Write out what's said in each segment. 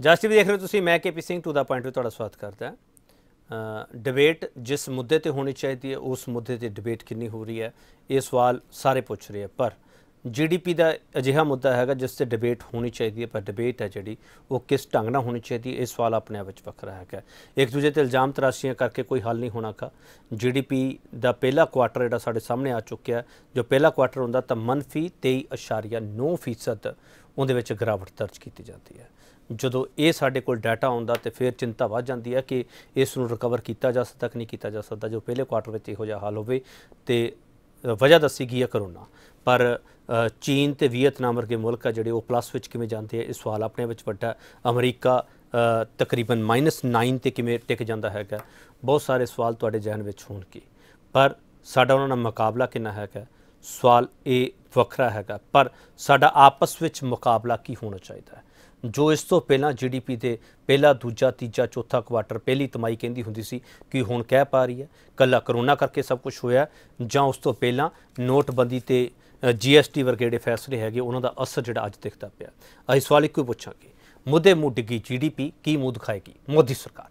Just भी देख रहे हो तुसीं, मैं KP Singh to the point में तुहाडा स्वागत करता डिबेट जिस मुद्दे ते होनी चाहिए उस मुद्दे ते डिबेट कितनी हो रही है, ये सवाल सारे पूछ रहे हैं। पर GDP का अजिहा मुद्दा है जिस ते डिबेट होनी चाहिए, पर डिबेट है जी वो किस ढंग नाल होनी चाहिए, ये सवाल अपने आप में वखरा है। एक दूजे ते इल्जाम तराशियां करके कोई हल नहीं होना का। GDP का पहला क्वार्टर जो साढ़े सामने आ चुका है, जो पहला क्वार्टर होंदा तो -23.9% उहदे विच गिरावट दर्ज की जाती है। जो ये साढ़े को डाटा आता तो फिर चिंता बढ़ जाती है कि इसनूं रिकवर किया जा सकता कि नहीं किया जा सकता। जो पहले क्वार्टर में इहो जिहा हाल होवे तो वजह दसी गई है करोना, पर चीन तो वियतनाम वर्गे मुल्क है जोड़े प्लस विच किवें जाते हैं, इस सवाल अपने विच वड्डा। अमरीका तकरीबन -9 ते किवें टिक जाता है। बहुत सारे सवाल तुहाडे जहन विच होणगे, पर साडा उन्हां नाल मुकाबला किन्ना है, सवाल ये वखरा है। पर साडा आपस विच मुकाबला की होना चाहिए है। जो इस तो पहला GDP के पहला दूजा तीजा चौथा क्वार्टर पहली तिमाही कहती होंदी सी कि हुण कह पा रही है, कला करोना करके सब कुछ होया जां उस तो पहला नोटबंदी ते GST वर्गे जिहड़े फैसले है उन्हों का असर जिहड़ा अज दिखता पिया। असीं सवाल इक्को पुछांगे, मुद्दे मूंह डिग्गी GDP की मूंह दिखाएगी मोदी सरकार।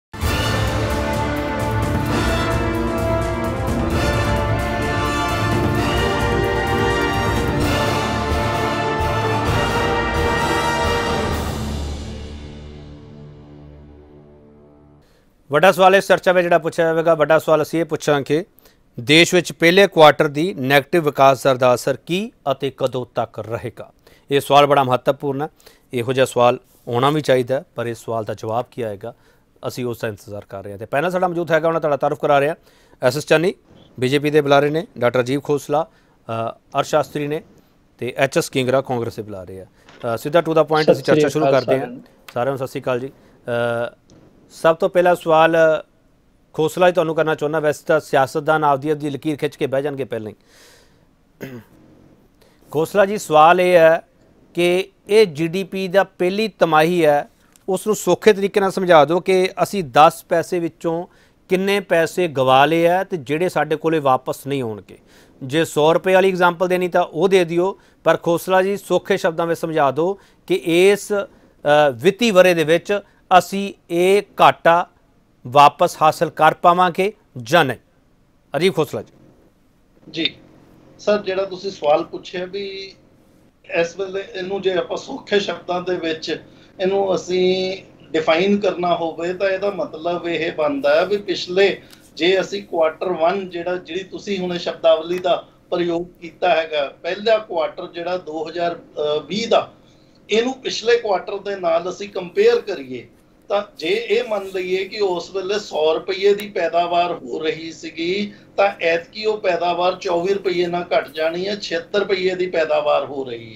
वड्डा सवाल इस चर्चा में जिहड़ा पूछा जाएगा, वड्डा सवाल असीं ये पूछांगे देश विच पहले क्वार्टर की नैगेटिव विकास दर का असर की अते कदों तक रहेगा। ये सवाल बड़ा महत्वपूर्ण है। इहो जिहा सवाल होना भी चाहिए, पर इस सवाल का जवाब की आएगा असीं उसका इंतजार कर रहे हैं। तो पैनल साडा मौजूद है, उन्होंने तुहाडा तारुफ करा रहे हैं। SS चानी BJP के बुलारे ने, डॉक्टर राजीव खोसला अर्थशास्त्री ने, तो HS किंगरा कांग्रेस के बुलारे हैं। सीधा टू द पॉइंट असीं चर्चा शुरू करते हैं। सारिआं नूं सत श्री अकाल जी। सब तो पहला सवाल खोसला ही तुहानूं करना चाहुंदा, वैसे तो सियासतदान आपदी लकीर खिंच के बह जाएंगे पहले ही। खोसला जी, सवाल ये है कि ये GDP का पहली तिमाही है, उसनूं सौखे तरीके नाल समझा दो कि असी 10 पैसे विचों किन्ने पैसे गवा लए है तो जिहड़े साडे कोले वापस नहीं होणगे। जे 100 रुपए वाली एग्जाम्पल देनी तो वो दे दिओ, पर खोसला जी सौखे शब्दों में समझा दो कि इस वित्ती वरे दे विच असी ये घाटा वापस हासिल कर पावांगे जां नहीं। अजीब खोसला जी सर, जिहड़ा तुसीं सवाल पूछे भी इस वेले इनू जे आपां सौखे शब्दां दे विच इनू असीं डिफाइन करना होवे तां इहदा मतलब यह बनदा है भी पिछले जे असीं क्वार्टर 1 जिहड़ी तुसीं हुणे शब्दावली दा प्रयोग कीता हैगा, पहला क्वार्टर जिहड़ा 2020 दा इनू पिछले क्वार्टर दे नाल असीं कंपेयर करिए ਤਾਂ ਜੇ ਇਹ ਮੰਨ ਲਈਏ ਕਿ ਉਸ ਵੇਲੇ 100 ਰੁਪਏ ਦੀ ਪੈਦਾਵਾਰ ਹੋ ਰਹੀ ਸੀਗੀ ਤਾਂ ਐਤਕੀ ਉਹ ਪੈਦਾਵਾਰ 24 ਰੁਪਏ ਨਾਲ ਘਟ ਜਾਣੀ ਹੈ, 76 ਰੁਪਏ ਦੀ ਪੈਦਾਵਾਰ ਹੋ ਰਹੀ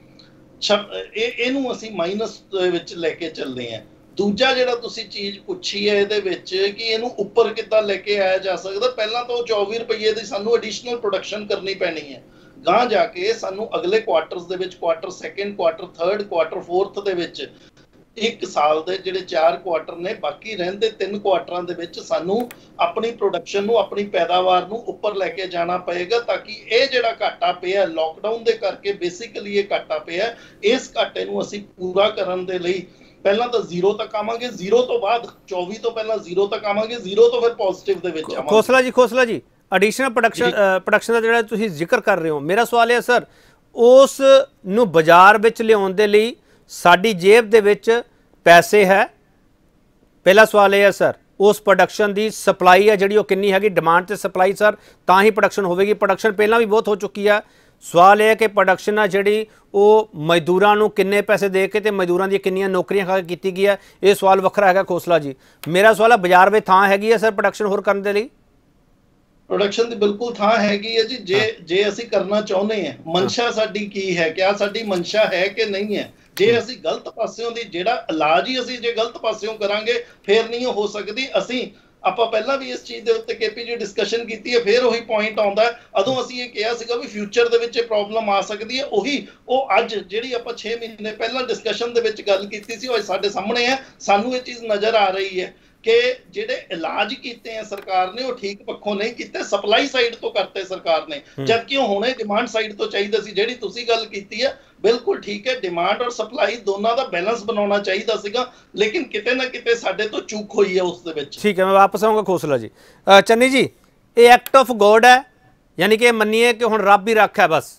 ਹੈ। ਇਹਨੂੰ ਅਸੀਂ ਮਾਈਨਸ ਵਿੱਚ ਲੈ ਕੇ ਚੱਲਦੇ ਹਾਂ। ਦੂਜਾ ਜਿਹੜਾ ਤੁਸੀਂ ਚੀਜ਼ ਪੁੱਛੀ ਹੈ ਇਹਦੇ ਵਿੱਚ ਕਿ ਇਹਨੂੰ ਉੱਪਰ ਕਿੱਦਾਂ ਲੈ ਕੇ ਆਇਆ ਜਾ ਸਕਦਾ, ਪਹਿਲਾਂ ਤਾਂ ਉਹ 24 ਰੁਪਏ ਦੀ ਸਾਨੂੰ ਐਡੀਸ਼ਨਲ ਪ੍ਰੋਡਕਸ਼ਨ ਕਰਨੀ ਪੈਣੀ ਹੈ। ਗਾਂ ਜਾ ਕੇ ਸਾਨੂੰ ਅਗਲੇ ਕੁਆਟਰਸ ਦੇ ਵਿੱਚ, ਕੁਆਟਰ 2, ਕੁਆਟਰ 3, ਕੁਆਟਰ 4 ਦੇ ਵਿੱਚ एक साल के जिहड़े 4 क्वार्टर ने, बाकी रहिंदे 3 क्वार्टरां दे विच सानू अपनी प्रोडक्शन नू, अपनी पैदावार नू उपर लैके जाना पएगा ताकि ये जिहड़ा घाटा पिया लॉकडाउन दे करके बेसिकली ये घाटा पिया, इस घाटे नू असीं पूरा करन दे लई पहला तो 0 तक आवांगे, 0 तो बाद 24 तो पहला 0 तक आवांगे, 0 तो फिर पॉजिटिव दे विच आवांगे। खोसला जी एडिशनल प्रोडक्शन दा जिहड़ा तुसीं जिक्र कर रहे हो, मेरा सवाल है सर उस नू बाजार विच लिआउण दे लई साडी जेब दे विच पैसे है? पहला सवाल यह है सर उस प्रोडक्शन की सप्लाई है जिहड़ी कितनी हैगी, डिमांड ते सप्लाई सर तां ही प्रोडक्शन होवेगी। प्रोडक्शन पहला भी बहुत हो चुकी है। सवाल यह है कि प्रोडक्शन है जिहड़ी वो मजदूरां नूं किन्ने पैसे दे के ते मजदूरां दी किन्नियां नौकरियां खा के कीती गई है, ये सवाल वखरा है। खोसला जी, मेरा सवाल है बाजार में थां हैगी है सर प्रोडक्शन होर करने दे लई? प्रोडक्शन की बिल्कुल थां हैगी है जी, जे असीं करना चाहुंदे हैं। मंशा साडी की है, क्या साडी मंशा है कि नहीं है। जे असीं गलत पासियों दी जिहड़ा इलाज ही असीं जे गलत पासियों करांगे फिर नहीं हो सकदी। असीं आपां पहलां भी इस चीज़ दे उत्ते KP जी डिस्कशन कीती है, फिर वही पॉइंट आउंदा है। अदों असीं ये कहा सीगा भी फ्यूचर दे विच प्रॉब्लम आ सकदी है, ओही ਉਹ ਅੱਜ ਜਿਹੜੀ ਆਪਾਂ 6 ਮਹੀਨੇ ਪਹਿਲਾਂ डिस्कशन दे विच गल कीती सी, ਉਹ ਸਾਡੇ सामने है। सानू ये चीज़ नज़र आ रही है कि ਜਿਹੜੇ ਇਲਾਜ ਕੀਤੇ ਆ ਸਰਕਾਰ ਨੇ ਉਹ ਠੀਕ ਪੱਖੋਂ ਨਹੀਂ ਕੀਤੇ, ਸਪਲਾਈ ਸਾਈਡ ਤੋਂ ਕਰਤੇ ਸਰਕਾਰ ਨੇ, ਜਦਕਿ ਉਹ ਹੁਣੇ ਡਿਮਾਂਡ ਸਾਈਡ ਤੋਂ ਚਾਹੀਦਾ ਸੀ। ਜਿਹੜੀ ਤੁਸੀਂ ਗੱਲ ਕੀਤੀ ਹੈ ਬਿਲਕੁਲ ਠੀਕ ਹੈ, ਡਿਮਾਂਡ ਔਰ ਸਪਲਾਈ ਦੋਨਾਂ ਦਾ ਬੈਲੈਂਸ ਬਣਾਉਣਾ ਚਾਹੀਦਾ ਸੀਗਾ, ਲੇਕਿਨ ਕਿਤੇ ਨਾ ਕਿਤੇ ਸਾਡੇ ਤੋਂ ਚੂਕ ਹੋਈ ਹੈ ਉਸ ਦੇ ਵਿੱਚ। ठीक है, मैं वापस आऊँगा खोसला जी। चन्नी जी, ये एक्ट ऑफ गॉड है, यानी कि मन्निए कि हुण रब ही रख है बस?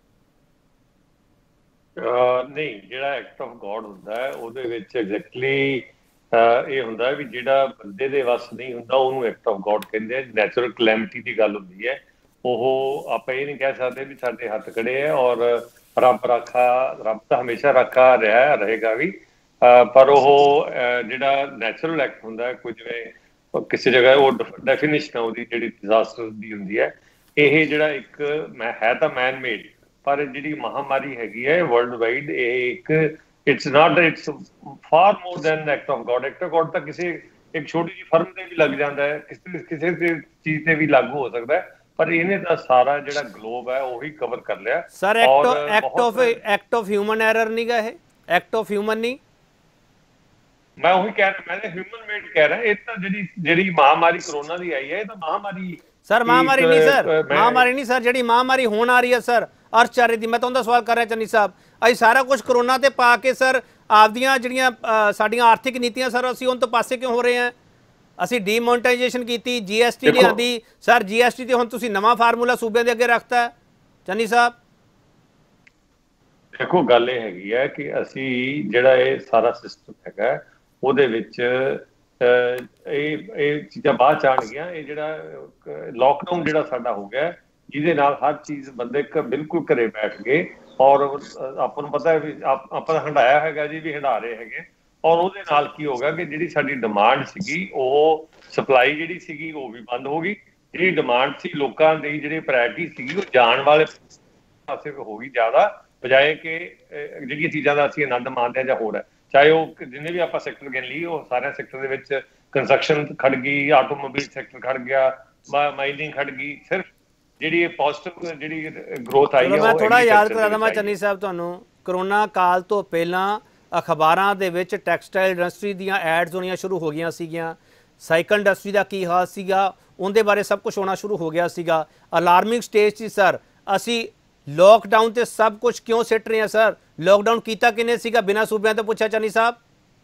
नहीं, ਜਿਹੜਾ ਐਕਟ ਆਫ ਗॉड ਹੁੰਦਾ ਹੈ ਉਹਦੇ ਵਿੱਚ ਐਗਜ਼ੈਕਟਲੀ ਇਹ ਹੁੰਦਾ ਵੀ ਜਿਹੜਾ ਬੰਦੇ ਦੇ ਵੱਸ ਨਹੀਂ ਹੁੰਦਾ ਉਹਨੂੰ ਐਕਟ ਆਫ ਗॉड ਕਹਿੰਦੇ ਆ। ਨੈਚੁਰਲ ਕਲੈਮਿਟੀ ਦੀ ਗੱਲ ਹੁੰਦੀ ਹੈ, ਉਹ ਆਪਾਂ ਇਹ ਨਹੀਂ ਕਹਿ ਸਕਦੇ ਵੀ ਸਾਡੇ ਹੱਥ ਖੜੇ ਹੈ ਔਰ ਰੱਬ ਰਾਖਾ, ਰੱਬ ਤਾਂ ਹਮੇਸ਼ਾ ਰਾਖਾ ਰਿਹਾ ਰਹੇਗਾ ਵੀ, ਪਰ ਉਹ ਜਿਹੜਾ ਨੈਚੁਰਲ ਐਕਟ ਹੁੰਦਾ ਕੋਈ ਜਿਵੇਂ ਕਿਸੇ ਜਗ੍ਹਾ ਉਹ ਡੈਫੀਨੇਸ਼ਨ ਉਹਦੀ ਜਿਹੜੀ ਡਿਜ਼ਾਸਟਰ ਦੀ ਹੁੰਦੀ ਹੈ। ਇਹ ਜਿਹੜਾ ਇੱਕ ਹੈ ਤਾਂ ਮੈਨ ਮੇਡ, ਪਰ ਜਿਹੜੀ ਮਹਾਮਾਰੀ ਹੈਗੀ ਹੈ ਵਰਲਡ ਵਾਈਡ, ਇਹ ਇੱਕ it's far more than act of God. Act of God ਤਾਂ ਕਿਸੇ ਇੱਕ ਛੋਟੀ ਜਿਹੀ ਫਰਮ ਤੇ ਵੀ ਲੱਗ ਜਾਂਦਾ ਹੈ, ਕਿਸੇ ਚੀਜ਼ ਤੇ ਵੀ ਲਾਗੂ ਹੋ ਸਕਦਾ ਹੈ, ਪਰ ਇਹਨੇ ਤਾਂ ਸਾਰਾ ਜਿਹੜਾ ਗਲੋਬ ਹੈ ਉਹੀ ਕਵਰ ਕਰ ਲਿਆ। Sir act of human error ਨਹੀਂ ਗਾ ਇਹ? ਐਕਟ ਆਫ ਹਿਊਮਨ ਨਹੀਂ, ਮੈਂ ਉਹੀ ਕਹਿ ਰਿਹਾ, ਮੈਂ ਹਿਊਮਨ ਮੇਡ ਕਹਿ ਰਿਹਾ। ਇਹ ਤਾਂ ਜਿਹੜੀ ਮਹਾਮਾਰੀ ਕਰੋਨਾ ਦੀ ਆਈ ਹੈ ਇਹ ਤਾਂ ਮਹਾਮਾਰੀ सर महामारी नहीं, सर महामारी नहीं सर, जी महामारी होने आ रही है सर अर्थचारे की। मैं तो उनका सवाल कर रहा चन्नी साहब, अभी सारा कुछ करोना ते पा के सर आपदियां जिहड़ियां साडियां आर्थिक नीतियां सर असीं उन तो पासे क्यों हो रहे हैं? असीं डीमोनेटाइजेशन की, GST लिआंदी सर, GST ते हुण तुसीं नवां फार्मूला सूबे दे अगे रखता है चन्नी साहब। देखो गल ये हैगी है कि असीं जिहड़ा ये सारा सिस्टम हैगा ਉਹਦੇ ਵਿੱਚ ਇਹ ਚੀਜ਼ਾਂ ਬਾਅਦ ਚ ਆਉਣਗੀਆਂ। ਇਹ ਜਿਹੜਾ ਲੋਕਡਾਊਨ ਜਿਹੜਾ ਸਾਡਾ ਹੋ ਗਿਆ, ਜਿਹਦੇ ਨਾਲ ਹਰ ਚੀਜ਼ ਬੰਦੇ ਬਿਲਕੁਲ ਘਰੇ ਬੈਠ ਗਏ ਔਰ ਆਪਾਂ ਨੂੰ ਪਤਾ ਹੈ ਵੀ ਆਪਾਂ ਹੰਡਾਇਆ ਹੈਗਾ ਜੀ, ਵੀ ਹੰਡਾ ਰਹੇ ਹੈਗੇ, ਔਰ ਉਹਦੇ ਨਾਲ ਕੀ ਹੋਗਾ ਕਿ ਜਿਹੜੀ ਸਾਡੀ ਡਿਮਾਂਡ ਸੀਗੀ ਉਹ ਸਪਲਾਈ ਜਿਹੜੀ ਸੀਗੀ ਉਹ ਵੀ ਬੰਦ ਹੋ ਗਈ। ਜਿਹੜੀ ਡਿਮਾਂਡ ਸੀ ਲੋਕਾਂ ਦੀ, ਜਿਹੜੀ ਪ੍ਰਾਇਰਟੀ ਸੀਗੀ ਉਹ ਜਾਣ ਵਾਲੇ ਪਾਸੇ ਹੋ ਗਈ ਜ਼ਿਆਦਾ, ਬਜਾਏ ਕਿ ਜਿਹੜੀਆਂ ਚੀਜ਼ਾਂ ਦਾ ਅਸੀਂ ਆਨੰਦ ਮਾਣਦੇ ਹਾਂ ਜਾਂ ਹੋਰ ਹੈ, ਚਾਹੇ ਉਹ ਜਿੰਨੇ ਵੀ ਆਪਾਂ ਸੈਕਟਰ ਗਿਣ ਲਈ, ਉਹ ਸਾਰਿਆਂ ਸੈਕਟਰ ਦੇ ਵਿੱਚ ਕੰਸਟਰਕਸ਼ਨ ਖੜ ਗਈ, ਆਟੋਮੋਬਾਈਲ ਸੈਕਟਰ ਖੜ ਗਿਆ, ਮਾਈਨਿੰਗ ਖੜ ਗਈ। ਸਿਰਫ ਜਿਹੜੀ ਇਹ ਪੋਜ਼ਿਟਿਵ ਜਿਹੜੀ ਗਰੋਥ ਆਈ ਹੈ, ਮੈਂ ਥੋੜਾ ਯਾਦ ਕਰਾ ਦਵਾਂ ਚੰਨੀ ਸਾਹਿਬ ਤੁਹਾਨੂੰ, ਕਰੋਨਾ ਕਾਲ ਤੋਂ ਪਹਿਲਾਂ ਅਖਬਾਰਾਂ ਦੇ ਵਿੱਚ ਟੈਕਸਟਾਈਲ ਇੰਡਸਟਰੀ ਦੀਆਂ ਐਡਸ ਹੋਣੀਆਂ ਸ਼ੁਰੂ ਹੋ ਗਈਆਂ ਸੀਗੀਆਂ, ਸਾਈਕਲ ਇੰਡਸਟਰੀ ਦਾ ਕੀ ਹਾਲ ਸੀਗਾ ਉਹਦੇ ਬਾਰੇ ਸਭ ਕੁਝ ਹੋਣਾ ਸ਼ੁਰੂ ਹੋ ਗਿਆ ਸੀਗਾ। ਅਲਾਰਮਿੰਗ ਸਟੇਜ ਸੀ ਸਰ। ਅਸੀਂ लॉकडाउन ते सब कुछ क्यों सिट रहे हैं सर? लॉकडाउन कीता किने सीगा बिना सूबियां तो पूछा चन्नी साहब?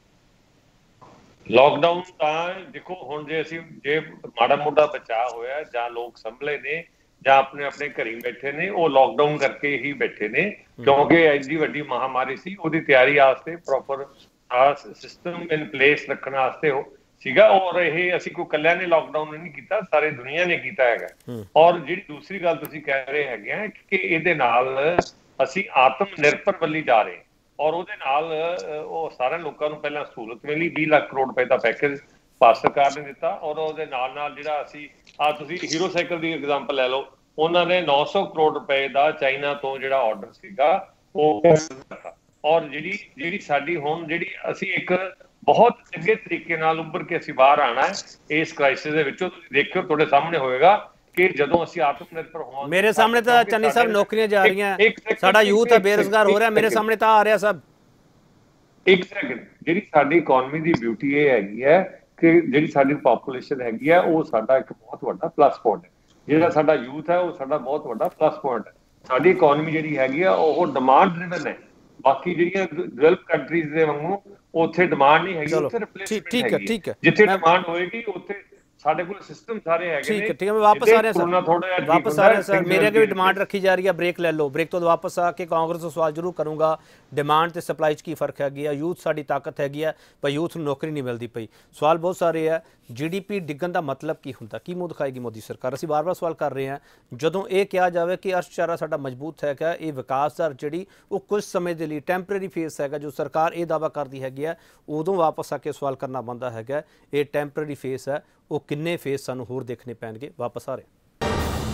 लॉकडाउन ਤਾਂ ਦੇਖੋ ਹੁਣ ਜੇ ਮਾੜਾ ਮੋਟਾ ਬਚਾਅ ਹੋਇਆ ਜਾਂ ਲੋਕ ਸੰਭਲੇ ਨੇ ਜਾਂ ਆਪਣੇ ਘਰੀ ਬੈਠੇ ਨੇ, ਉਹ ਲੌਕਡਾਊਨ ਕਰਕੇ ਹੀ ਬੈਠੇ ਨੇ, ਕਿਉਂਕਿ ਐਡੀ ਵੱਡੀ ਮਹਾਮਾਰੀ ਸੀ, ਉਹਦੀ ਤਿਆਰੀ ਵਾਸਤੇ ਪ੍ਰੋਪਰ ਸਿਸਟਮ ਇਨ ਪਲੇਸ ਰੱਖਣ ਵਾਸਤੇ ਸੀਗਾ। ਔਰ ਇਹ ਅਸੀਂ ਕੋਈ ਇਕੱਲਿਆਂ ਨੇ ਲੌਕਡਾਊਨ ਨਹੀਂ ਕੀਤਾ, ਸਾਰੇ ਦੁਨੀਆ ਨੇ ਕੀਤਾ ਹੈਗਾ। ਔਰ ਜਿਹੜੀ ਦੂਸਰੀ ਗੱਲ ਤੁਸੀਂ ਕਹਿ ਰਹੇ ਹੈਗੇ ਆ ਕਿ ਇਹਦੇ ਨਾਲ ਅਸੀਂ ਆਤਮ ਨਿਰਭਰ ਵੱਲੀ ਜਾ ਰਹੇ, ਔਰ ਉਹਦੇ ਨਾਲ ਉਹ ਸਾਰੇ ਲੋਕਾਂ ਨੂੰ ਪਹਿਲਾਂ ਸਹੂਲਤ ਮਿਲੀ, 20 ਲੱਖ ਕਰੋੜ ਰੁਪਏ ਦਾ ਪੈਕੇਜ ਭਾਰਤ ਸਰਕਾਰ ਨੇ ਦਿੱਤਾ, ਔਰ ਉਹਦੇ ਨਾਲ ਜਿਹੜਾ ਅਸੀਂ ਤੁਸੀਂ ਹੀਰੋ ਸਾਈਕਲ ਦੀ ਐਗਜ਼ਾਮਪਲ ਲੈ ਲਓ, ਉਹਨਾਂ ਨੇ 900 ਕਰੋੜ ਰੁਪਏ ਦਾ ਚਾਈਨਾ ਤੋਂ ਜਿਹੜਾ ਆਰਡਰ ਸੀਗਾ ਉਹ, ਔਰ ਜਿਹੜੀ ਸਾਡੀ ਹੁਣ ਜਿਹੜੀ ਅਸੀਂ ਇੱਕ ਬਹੁਤ ਚੰਗੇ ਤਰੀਕੇ ਨਾਲ ਉੱਭਰ ਕੇ ਅਸੀਂ ਬਾਹਰ ਆਣਾ ਹੈ ਇਸ ਕ੍ਰਾਈਸਿਸ ਦੇ ਵਿੱਚੋਂ। ਤੁਸੀਂ ਦੇਖਿਓ ਤੁਹਾਡੇ ਸਾਹਮਣੇ ਹੋਏਗਾ ਕਿ ਜਦੋਂ ਅਸੀਂ ਆਤਮ ਨਿਰਭਰ ਹੋਵਾਂਗੇ। ਮੇਰੇ ਸਾਹਮਣੇ ਤਾਂ ਚੰਨੀ ਸਾਹਿਬ ਨੌਕਰੀਆਂ ਜਾ ਰਹੀਆਂ, ਸਾਡਾ ਯੂਥ ਹੈ ਬੇਰੁਜ਼ਗਾਰ ਹੋ ਰਿਹਾ, ਮੇਰੇ ਸਾਹਮਣੇ ਤਾਂ ਆ ਰਿਹਾ ਸਭ। ਇੱਕ ਸੈਕਿੰਡ, ਜਿਹੜੀ ਸਾਡੀ ਇਕਨੋਮੀ ਦੀ ਬਿਊਟੀ ਇਹ ਹੈਗੀ ਹੈ ਕਿ ਜਿਹੜੀ ਸਾਡੀ ਪਾਪੂਲੇਸ਼ਨ ਹੈਗੀ ਹੈ ਉਹ ਸਾਡਾ ਇੱਕ ਬਹੁਤ ਵੱਡਾ ਪਲੱਸ ਪੁਆਇੰਟ ਹੈ। ਜਿਹੜਾ ਸਾਡਾ ਯੂਥ ਹੈ ਉਹ ਸਾਡਾ ਬਹੁਤ ਵੱਡਾ ਪਲੱਸ ਪੁਆਇੰਟ ਹੈ। ਸਾਡੀ ਇਕਨੋਮੀ ਜਿਹੜੀ ਹੈਗੀ ਆ ਉਹ ਡਿਮਾਂਡ ਡਰਿਵਨ ਹੈ। ਬਾਕੀ ਜਿਹੜੀਆਂ ਡਿਵੈਲਪ ਕੰਟਰੀਜ਼ ਦੇ ਵਾਂਗੂ ਉੱਥੇ ਡਿਮਾਂਡ ਨਹੀਂ ਹੈਗੀ, ਉੱਥੇ ਰਿਪਲੇਸਮੈਂਟ ਹੈਗੀ। ਠੀਕ ਹੈ, ਜਿੱਥੇ ਡਿਮਾਂਡ ਹੋਏਗੀ ਉੱਥੇ ਸਾਡੇ ਕੋਲ ਸਿਸਟਮ ਸਾਰੇ ਹੈਗੇ ਨੇ। ठीक है, मैं वापस आ रहे हैं सर, वापस आ रहे हैं सर। मेरे अगे भी डिमांड रखी जा रही है, ब्रेक ले लो, ब्रेक तो वापस आके कांग्रेस को सवाल जरूर करूँगा। डिमांड ते सप्लाई च की फर्क हैगी है? यूथ साडी ताकत हैगी है, पर यूथ नूं नौकरी नहीं मिलती पई। सवाल बहुत सारे है, GDP डिगन का मतलब की हुंदा, की मुँह दिखाएगी मोदी सरकार? असीं बार बार सवाल कर रहे हैं। जदों ये कहा जाए कि अर्थचारा साडा मजबूत हैगा, ये विकास दर जिहड़ी वो कुछ समय के लिए टैंपरेरी फेस हैगा, जो सरकार ये दावा करती हैगी है, उदों वापस आके सवाल करना बनता हैगा ये टैंपरेरी फेस है, वो किन्ने फेस सानू होर देखने पैणगे। वापस आ रहे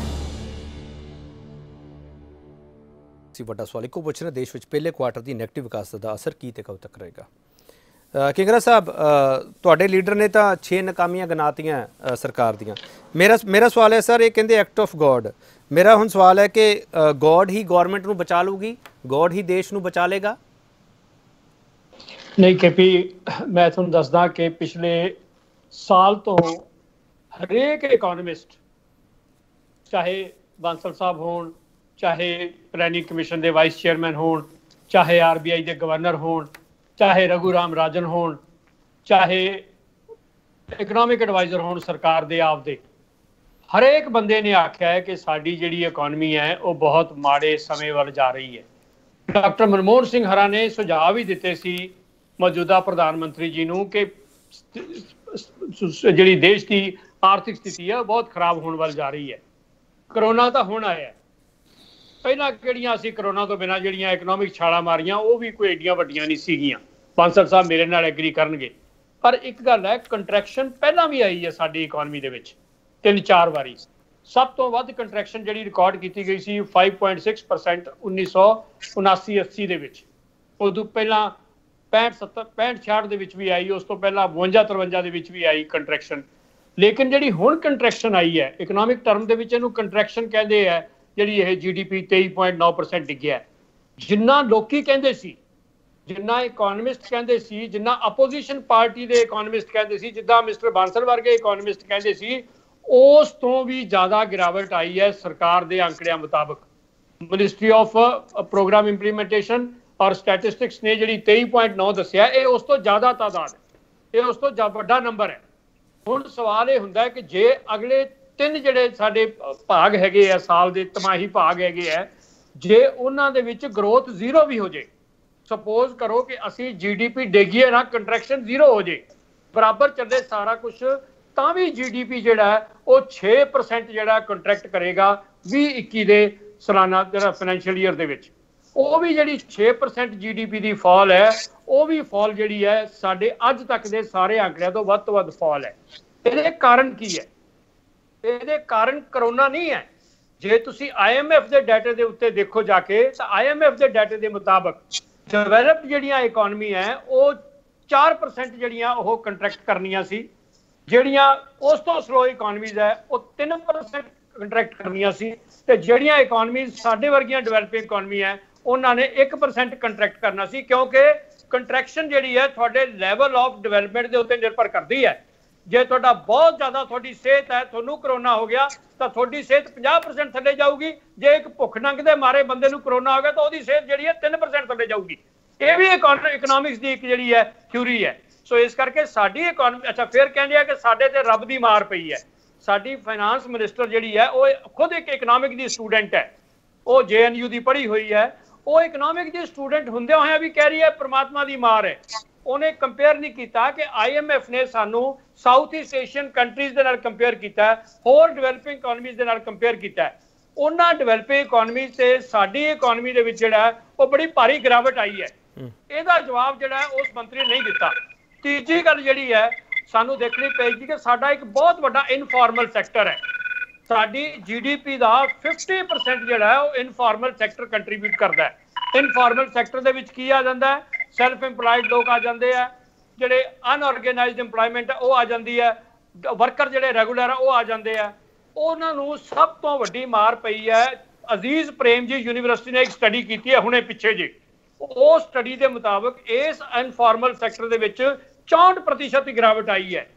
ਅਸੀਂ ਵੱਡਾ ਸਵਾਲ ਇੱਕੋ ਪੁੱਛ ਰਹੇ, ਦੇਸ਼ ਵਿੱਚ ਪਹਿਲੇ ਕੁਆਟਰ ਦੀ ਨੈਗੇਟਿਵ ਵਿਕਾਸ ਦਾ ਅਸਰ ਕੀ ਤੇ ਕਦੋਂ ਤੱਕ ਰਹੇਗਾ? ਕਿੰਗਰਾ ਸਾਹਿਬ, ਤੁਹਾਡੇ ਲੀਡਰ ਨੇ ਤਾਂ 6 ਨਾਕਾਮੀਆਂ ਗਿਣਾਤੀਆਂ ਸਰਕਾਰ ਦੀਆਂ। ਮੇਰਾ ਸਵਾਲ ਹੈ ਸਰ, ਇਹ ਕਹਿੰਦੇ ਐਕਟ ਆਫ ਗॉड। ਮੇਰਾ ਹੁਣ ਸਵਾਲ ਹੈ ਕਿ ਗॉड ਹੀ ਗਵਰਨਮੈਂਟ ਨੂੰ ਬਚਾ ਲੂਗੀ, ਗॉड ਹੀ ਦੇਸ਼ ਨੂੰ ਬਚਾ ਲੇਗਾ? नहीं केपी, मैं तुहानूं दसदा कि पिछले ਸਾਲ ਤੋਂ ਹਰੇਕ ਇਕੋਨਮਿਸਟ, ਚਾਹੇ ਬਾਂਸਲ ਸਾਹਿਬ ਹੋਣ, ਚਾਹੇ ਪਲੈਨਿੰਗ ਕਮਿਸ਼ਨ ਦੇ ਵਾਈਸ ਚੇਅਰਮੈਨ ਹੋਣ, ਚਾਹੇ RBI ਦੇ ਗਵਰਨਰ ਹੋਣ, ਚਾਹੇ ਰਘੂ ਰਾਮ ਰਾਜਨ ਹੋਣ, ਚਾਹੇ ਇਕਨੋਮਿਕ ਐਡਵਾਈਜ਼ਰ ਹੋਣ ਸਰਕਾਰ ਦੇ ਆਪ ਦੇ, ਹਰੇਕ ਬੰਦੇ ਨੇ ਆਖਿਆ ਹੈ ਕਿ ਸਾਡੀ ਜਿਹੜੀ ਇਕੋਨਮੀ ਹੈ ਉਹ ਬਹੁਤ ਮਾੜੇ ਸਮੇਂ ਵੱਲ ਜਾ ਰਹੀ ਹੈ। ਡਾਕਟਰ ਮਨਮੋਹਨ ਸਿੰਘ ਹਰਾਂ ਨੇ ਸੁਝਾਅ ਵੀ ਦਿੱਤੇ ਸੀ ਮੌਜੂਦਾ ਪ੍ਰਧਾਨ ਮੰਤਰੀ ਜੀ ਨੂੰ ਕਿ ਜਿਹੜੀ ਦੇਸ਼ ਦੀ ਆਰਥਿਕ ਸਥਿਤੀ ਹੈ ਬਹੁਤ ਖਰਾਬ ਹੋਣ ਵੱਲ ਜਾ ਰਹੀ ਹੈ। ਕਰੋਨਾ ਤਾਂ ਹੁਣ ਆਇਆ, ਪਹਿਲਾਂ ਕਿਹੜੀਆਂ ਅਸੀਂ ਕਰੋਨਾ ਤੋਂ ਬਿਨਾਂ ਜਿਹੜੀਆਂ ਇਕਨੋਮਿਕ ਛਾਲਾਂ ਮਾਰੀਆਂ ਉਹ ਵੀ ਕੋਈ ਏਡੀਆਂ ਵੱਡੀਆਂ ਨਹੀਂ ਸੀਗੀਆਂ। ਬਾਂਸਲ ਸਾਹਿਬ ਮੇਰੇ ਨਾਲ ਐਗਰੀ ਕਰਨਗੇ। ਪਰ ਇੱਕ ਗੱਲ ਹੈ, ਕੰਟਰੈਕਸ਼ਨ ਪਹਿਲਾਂ ਵੀ ਆਈ ਹੈ ਸਾਡੀ ਇਕਨੋਮੀ ਦੇ ਵਿੱਚ 3-4 ਵਾਰੀ। ਸਭ ਤੋਂ ਵੱਧ ਕੰਟਰੈਕਸ਼ਨ ਜਿਹੜੀ ਰਿਕਾਰਡ ਕੀਤੀ ਗਈ ਸੀ 5.6% 1979-80 ਦੇ ਵਿੱਚ। ਉਦੋਂ ਪਹਿਲਾਂ 65-66 ਦੇ ਵਿੱਚ ਵੀ ਆਈ, ਉਸ ਤੋਂ ਪਹਿਲਾਂ 52-53 ਦੇ ਵਿੱਚ ਵੀ ਆਈ ਕੰਟਰੈਕਸ਼ਨ। ਲੇਕਿਨ ਜਿਹੜੀ ਹੁਣ ਕੰਟਰੈਕਸ਼ਨ ਆਈ ਹੈ ਇਕਨੋਮਿਕ ਟਰਮ ਦੇ ਵਿੱਚ, ਇਹਨੂੰ ਕੰਟਰੈਕਸ਼ਨ ਕਹਿੰਦੇ ਆ, ਜਿਹੜੀ ਇਹ GDP 23.9% ਡਿੱਗਿਆ। ਜਿੰਨਾ ਲੋਕੀ ਕਹਿੰਦੇ ਸੀ, ਜਿੰਨਾ ਇਕੋਨਮਿਸਟ ਕਹਿੰਦੇ ਸੀ, ਜਿੰਨਾ ਆਪੋਜੀਸ਼ਨ ਪਾਰਟੀ ਦੇ ਇਕੋਨਮਿਸਟ ਕਹਿੰਦੇ ਸੀ, ਜਿੱਦਾਂ ਮਿਸਟਰ ਬਾਂਸਲ ਵਰਗੇ ਇਕੋਨਮਿਸਟ ਕਹਿੰਦੇ ਸੀ, ਉਸ ਤੋਂ ਵੀ ਜ਼ਿਆਦਾ ਗਿਰਾਵਟ ਆਈ ਹੈ ਸਰਕਾਰ ਦੇ ਅੰਕੜਿਆਂ ਮੁਤਾਬਕ। ਮਿਨਿਸਟਰੀ ਆਫ ਪ੍ਰੋਗਰਾਮ ਇੰਪਲੀਮੈਂਟੇਸ਼ਨ ਔਰ ਸਟੈਟਿਸਟਿਕਸ ਨੇ ਜਿਹੜੀ 23.9 ਦੱਸਿਆ, ਇਹ ਉਸ ਤੋਂ ਜ਼ਿਆਦਾ ਤਾਦਾਦ ਹੈ, ਇਹ ਉਸ ਤੋਂ ਵੱਡਾ ਨੰਬਰ ਹੈ। ਹੁਣ ਸਵਾਲ ਇਹ ਹੁੰਦਾ ਹੈ ਕਿ ਜੇ ਅਗਲੇ 3 ਜਿਹੜੇ ਸਾਡੇ ਭਾਗ ਹੈਗੇ ਆ, ਸਾਲ ਦੇ ਤਿਮਾਹੀ ਭਾਗ ਹੈਗੇ ਆ, ਜੇ ਉਹਨਾਂ ਦੇ ਵਿੱਚ ਗਰੋਥ 0 ਵੀ ਹੋ ਜੇ, ਸਪੋਜ਼ ਕਰੋ ਕਿ ਅਸੀਂ GDP ਡਿੱਗੀਏ ਨਾ, ਕੰਟਰੈਕਸ਼ਨ 0 ਹੋ ਜੇ, ਬਰਾਬਰ ਚੱਲੇ ਸਾਰਾ ਕੁਝ, ਤਾਂ ਵੀ GDP ਜਿਹੜਾ ਉਹ 6% ਜਿਹੜਾ ਕੰਟਰੈਕਟ ਕਰੇਗਾ 2021 ਦੇ ਸਾਲਾਨਾ ਜਿਹੜਾ ਫਾਈਨੈਂਸ਼ੀਅਲ ਈਅਰ ਦੇ ਵਿੱਚ। ਉਹ ਵੀ ਜਿਹੜੀ 6% GDP ਦੀ ਫਾਲ ਹੈ, ਉਹ ਵੀ ਫਾਲ ਜਿਹੜੀ ਹੈ ਸਾਡੇ ਅੱਜ ਤੱਕ ਦੇ ਸਾਰੇ ਆંકੜਿਆਂ ਤੋਂ ਵੱਧ ਫਾਲ ਹੈ। ਇਹਦੇ ਕਾਰਨ ਕੀ ਹੈ? ਇਹਦੇ ਕਾਰਨ ਕਰੋਨਾ ਨਹੀਂ ਹੈ। ਜੇ ਤੁਸੀਂ IMF ਦੇ ਡਾਟੇ ਦੇ ਉੱਤੇ ਦੇਖੋ ਜਾ ਕੇ, ਤਾਂ IMF ਦੇ ਡਾਟੇ ਦੇ ਮੁਤਾਬਕ ਡਿਵੈਲਪਡ ਜਿਹੜੀਆਂ ਇਕਨੋਮੀ ਹੈ ਉਹ 4% ਜਿਹੜੀਆਂ ਉਹ ਕੰਟਰੈਕਟ ਕਰਨੀਆਂ ਸੀ, ਜਿਹੜੀਆਂ ਉਸ ਤੋਂ ਸਲੋ ਇਕਨੋਮੀਜ਼ ਹੈ ਉਹ 3% ਕੰਟਰੈਕਟ ਕਰਨੀਆਂ ਸੀ, ਤੇ ਜਿਹੜੀਆਂ ਇਕਨੋਮੀਜ਼ ਸਾਡੇ ਵਰਗੀਆਂ ਡਿਵੈਲਪਿੰਗ ਇਕਨੋਮੀ ਹੈ ਉਹਨਾਂ ਨੇ 1% ਕੰਟਰੈਕਟ ਕਰਨਾ ਸੀ, ਕਿਉਂਕਿ ਕੰਟਰੈਕਸ਼ਨ ਜਿਹੜੀ ਹੈ ਤੁਹਾਡੇ ਲੈਵਲ ਆਫ ਡਿਵੈਲਪਮੈਂਟ ਦੇ ਉੱਤੇ ਨਿਰਭਰ ਕਰਦੀ ਹੈ। ਜੇ ਤੁਹਾਡਾ ਬਹੁਤ ਜ਼ਿਆਦਾ ਤੁਹਾਡੀ ਸਿਹਤ ਹੈ, ਤੁਹਾਨੂੰ ਕਰੋਨਾ ਹੋ ਗਿਆ, ਤਾਂ ਤੁਹਾਡੀ ਸਿਹਤ 50% ਥੱਲੇ ਜਾਊਗੀ। ਜੇ ਇੱਕ ਭੁੱਖ ਨੰਗ ਦੇ ਮਾਰੇ ਬੰਦੇ ਨੂੰ ਕਰੋਨਾ ਹੋ ਗਿਆ ਤਾਂ ਉਹਦੀ ਸਿਹਤ ਜਿਹੜੀ ਹੈ 3% ਥੱਲੇ ਜਾਊਗੀ। ਇਹ ਵੀ ਇਕਨੋਮਿਕਸ ਦੀ ਇੱਕ ਜਿਹੜੀ ਹੈ ਥਿਊਰੀ ਹੈ। ਸੋ ਇਸ ਕਰਕੇ ਸਾਡੀ ਇਕਨੋਮੀ, ਅੱਛਾ ਫਿਰ ਕਹਿੰਦੇ ਆ ਕਿ ਸਾਡੇ ਤੇ ਰੱਬ ਦੀ ਮਾਰ ਪਈ ਹੈ। ਸਾਡੀ ਫਾਈਨਾਂਸ ਮਿਨਿਸਟਰ ਜਿਹੜੀ ਹੈ ਉਹ ਖੁਦ ਇੱਕ ਇਕਨੋਮਿਕ ਦੀ ਸਟੂਡੈਂਟ ਹੈ, ਉਹ JNU ਦੀ ਪੜ੍ਹੀ ਹੋਈ ਹੈ। ਉਹ ਇਕਨੋਮਿਕ ਦੀ ਸਟੂਡੈਂਟ ਹੁੰਦਿਆਂ ਹੋਇਆਂ ਵੀ ਕਹਿ ਰਹੀ ਹੈ ਪਰਮਾਤਮਾ ਦੀ ਮਾਰ ਹੈ। ਉਹਨੇ ਕੰਪੇਅਰ ਨਹੀਂ ਕੀਤਾ ਕਿ IMF ਨੇ ਸਾਨੂੰ ਸਾਊਥ ਈਸਟ ਏਸ਼ੀਅਨ ਕੰਟਰੀਜ਼ ਦੇ ਨਾਲ ਕੰਪੇਅਰ ਕੀਤਾ, ਹੋਰ ਡਿਵੈਲਪਿੰਗ ਇਕਨੋਮੀਜ਼ ਦੇ ਨਾਲ ਕੰਪੇਅਰ ਕੀਤਾ। ਉਹਨਾਂ ਡਿਵੈਲਪਿੰਗ ਇਕਨੋਮੀਜ਼ ਤੇ ਸਾਡੀ ਇਕਨੋਮੀ ਦੇ ਵਿੱਚ ਜਿਹੜਾ ਉਹ ਬੜੀ ਭਾਰੀ ਗਿਰਾਵਟ ਆਈ ਹੈ। ਇਹਦਾ ਜਵਾਬ ਜਿਹੜਾ ਉਸ ਮੰਤਰੀ ਨੇ ਨਹੀਂ ਦਿੱਤਾ। ਤੀਜੀ ਗੱਲ ਜਿਹੜੀ ਹੈ ਸਾਨੂੰ ਦੇਖਣੀ ਪਏਗੀ ਕਿ ਸਾਡਾ ਇੱਕ ਬਹੁਤ ਵੱਡਾ ਇਨਫਾਰਮਲ ਸੈਕਟਰ ਹੈ। ਸਾਡੀ GDP ਦਾ 50% ਜਿਹੜਾ ਉਹ ਇਨਫਾਰਮਲ ਸੈਕਟਰ ਕੰਟਰੀਬਿਊਟ ਕਰਦਾ ਹੈ। ਇਨਫਾਰਮਲ ਸੈਕਟਰ ਦੇ ਵਿੱਚ ਕੀ ਆ ਜਾਂਦਾ ਹੈ? ਸੈਲਫ ਇੰਪਲਾਇਡ ਲੋਕ ਆ ਜਾਂਦੇ ਆ, ਜਿਹੜੇ ਅਨਆਰਗੇਨਾਈਜ਼ਡ ਇੰਪਲਾਇਮੈਂਟ ਉਹ ਆ ਜਾਂਦੀ ਹੈ, ਵਰਕਰ ਜਿਹੜੇ ਰੈਗੂਲਰ ਆ ਉਹ ਆ ਜਾਂਦੇ ਆ। ਉਹਨਾਂ ਨੂੰ ਸਭ ਤੋਂ ਵੱਡੀ ਮਾਰ ਪਈ ਹੈ। ਅਜ਼ੀਜ਼ ਪ੍ਰੇਮ ਜੀ ਯੂਨੀਵਰਸਿਟੀ ਨੇ ਇੱਕ ਸਟੱਡੀ ਕੀਤੀ ਹੈ ਹੁਣੇ ਪਿੱਛੇ ਜੇ, ਉਹ ਸਟੱਡੀ ਦੇ ਮੁਤਾਬਕ ਇਸ ਇਨਫਾਰਮਲ ਸੈਕਟਰ ਦੇ ਵਿੱਚ 64% ਦੀ ਗਿਰਾਵਟ ਆਈ ਹੈ।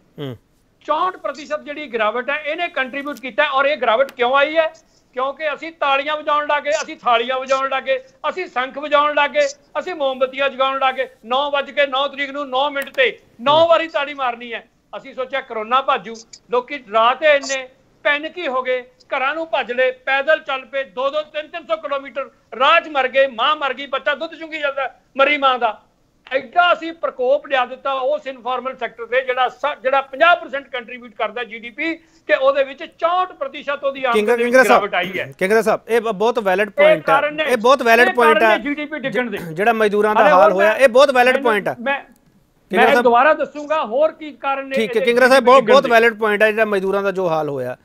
64% ਜਿਹੜੀ ਗਿਰਾਵਟ ਹੈ ਇਹਨੇ ਕੰਟਰੀਬਿਊਟ ਕੀਤਾ। ਔਰ ਇਹ ਗਿਰਾਵਟ ਕਿਉਂ ਆਈ ਹੈ? ਕਿਉਂਕਿ ਅਸੀਂ ਤਾਲੀਆਂ ਵਜਾਉਣ ਲੱਗੇ, ਅਸੀਂ ਥਾਲੀਆਂ ਵਜਾਉਣ ਲੱਗੇ, ਅਸੀਂ ਸ਼ੰਖ ਵਜਾਉਣ ਲੱਗੇ, ਅਸੀਂ ਮੋਮਬੱਤੀਆਂ ਜਗਾਉਣ ਲੱਗੇ। 9 ਤਰੀਕ ਨੂੰ 9 ਮਿੰਟ ਤੇ 9 ਵਾਰੀ ਤਾੜੀ ਮਾਰਨੀ ਹੈ। ਅਸੀਂ ਸੋਚਿਆ ਕਰੋਨਾ ਭਾਜੂ, ਲੋਕੀ ਰਾਤ ਇੰਨੇ ਪੈਨਿਕ ਹੀ ਹੋ ਗਏ, ਘਰਾਂ ਨੂੰ ਭੱਜ ਲਏ, ਪੈਦਲ ਚੱਲ ਪਏ, 200, 300 ਕਿਲੋਮੀਟਰ ਰਾਹ 'ਚ ਮਰ ਗਏ, ਮਾਂ ਮਰ ਗਈ, ਬੱਚਾ ਦੁੱਧ ਚੁੰਗੀ ਜਾਂਦਾ ਮਰੀ ਮਾਂ ਦਾ। ਐਡਾ ਅਸੀਂ ਪ੍ਰਕੋਪ ਲਿਆ ਦਿੱਤਾ ਉਸ ਇਨਫਾਰਮਲ ਸੈਕਟਰ ਤੇ ਜਿਹੜਾ 50% ਕੰਟਰੀਬਿਊਟ ਕਰਦਾ GDP, ਤੇ ਉਹਦੇ ਵਿੱਚ 64% ਉਹਦੀ ਆਮਦਨੀ ਵਿੱਚ ਗਿਰਾਵਟ ਆਈ ਹੈ। ਕਿੰਗਰਾ ਸਾਹਿਬ ਇਹ ਬਹੁਤ ਵੈਲਿਡ ਪੁਆਇੰਟ ਹੈ, ਇਹ ਬਹੁਤ ਵੈਲਿਡ ਪੁਆਇੰਟ ਹੈ। GDP ਡਿੱਗਣ ਦੇ ਜਿਹੜਾ ਮਜ਼ਦੂਰਾਂ ਦਾ ਹਾਲ ਹੋਇਆ ਇਹ ਬਹੁਤ ਵੈਲਿਡ ਪੁਆਇੰਟ ਹੈ। ਮੈਂ ਦੁਬਾਰਾ ਦੱਸੂਗਾ ਹੋਰ ਕੀ ਕਾਰਨ ਨੇ। ਠੀਕ ਹੈ ਕਿੰਗਰਾ ਸਾਹਿਬ, ਬਹੁਤ ਵੈਲਿਡ ਪੁਆਇੰਟ ਹੈ ਜਿਹੜਾ ਮਜ਼ਦੂਰਾਂ ਦਾ ਜੋ ਹਾਲ ਹੋਇਆ।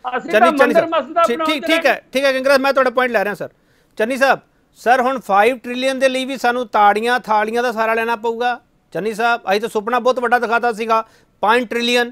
ਠੀਕ ਹੈ ਕਿੰਗਰਾ, ਮੈਂ ਤੁਹਾਡਾ ਪੁਆਇੰਟ ਲੈ ਰਿਹਾ ਸਰ। ਚੰਨੀ ਸਾਹਿਬ, ਸਰ ਹੁਣ 5 ਟ੍ਰਿਲੀਅਨ ਦੇ ਲਈ ਵੀ ਸਾਨੂੰ ਤਾੜੀਆਂ ਥਾਲੀਆਂ ਦਾ ਸਾਰਾ ਲੈਣਾ ਪਊਗਾ। ਚੰਨੀ ਸਾਹਿਬ, ਅਸੀਂ ਤਾਂ ਸੁਪਨਾ ਬਹੁਤ ਵੱਡਾ ਦਿਖਾਤਾ ਸੀਗਾ 5 ਟ੍ਰਿਲੀਅਨ।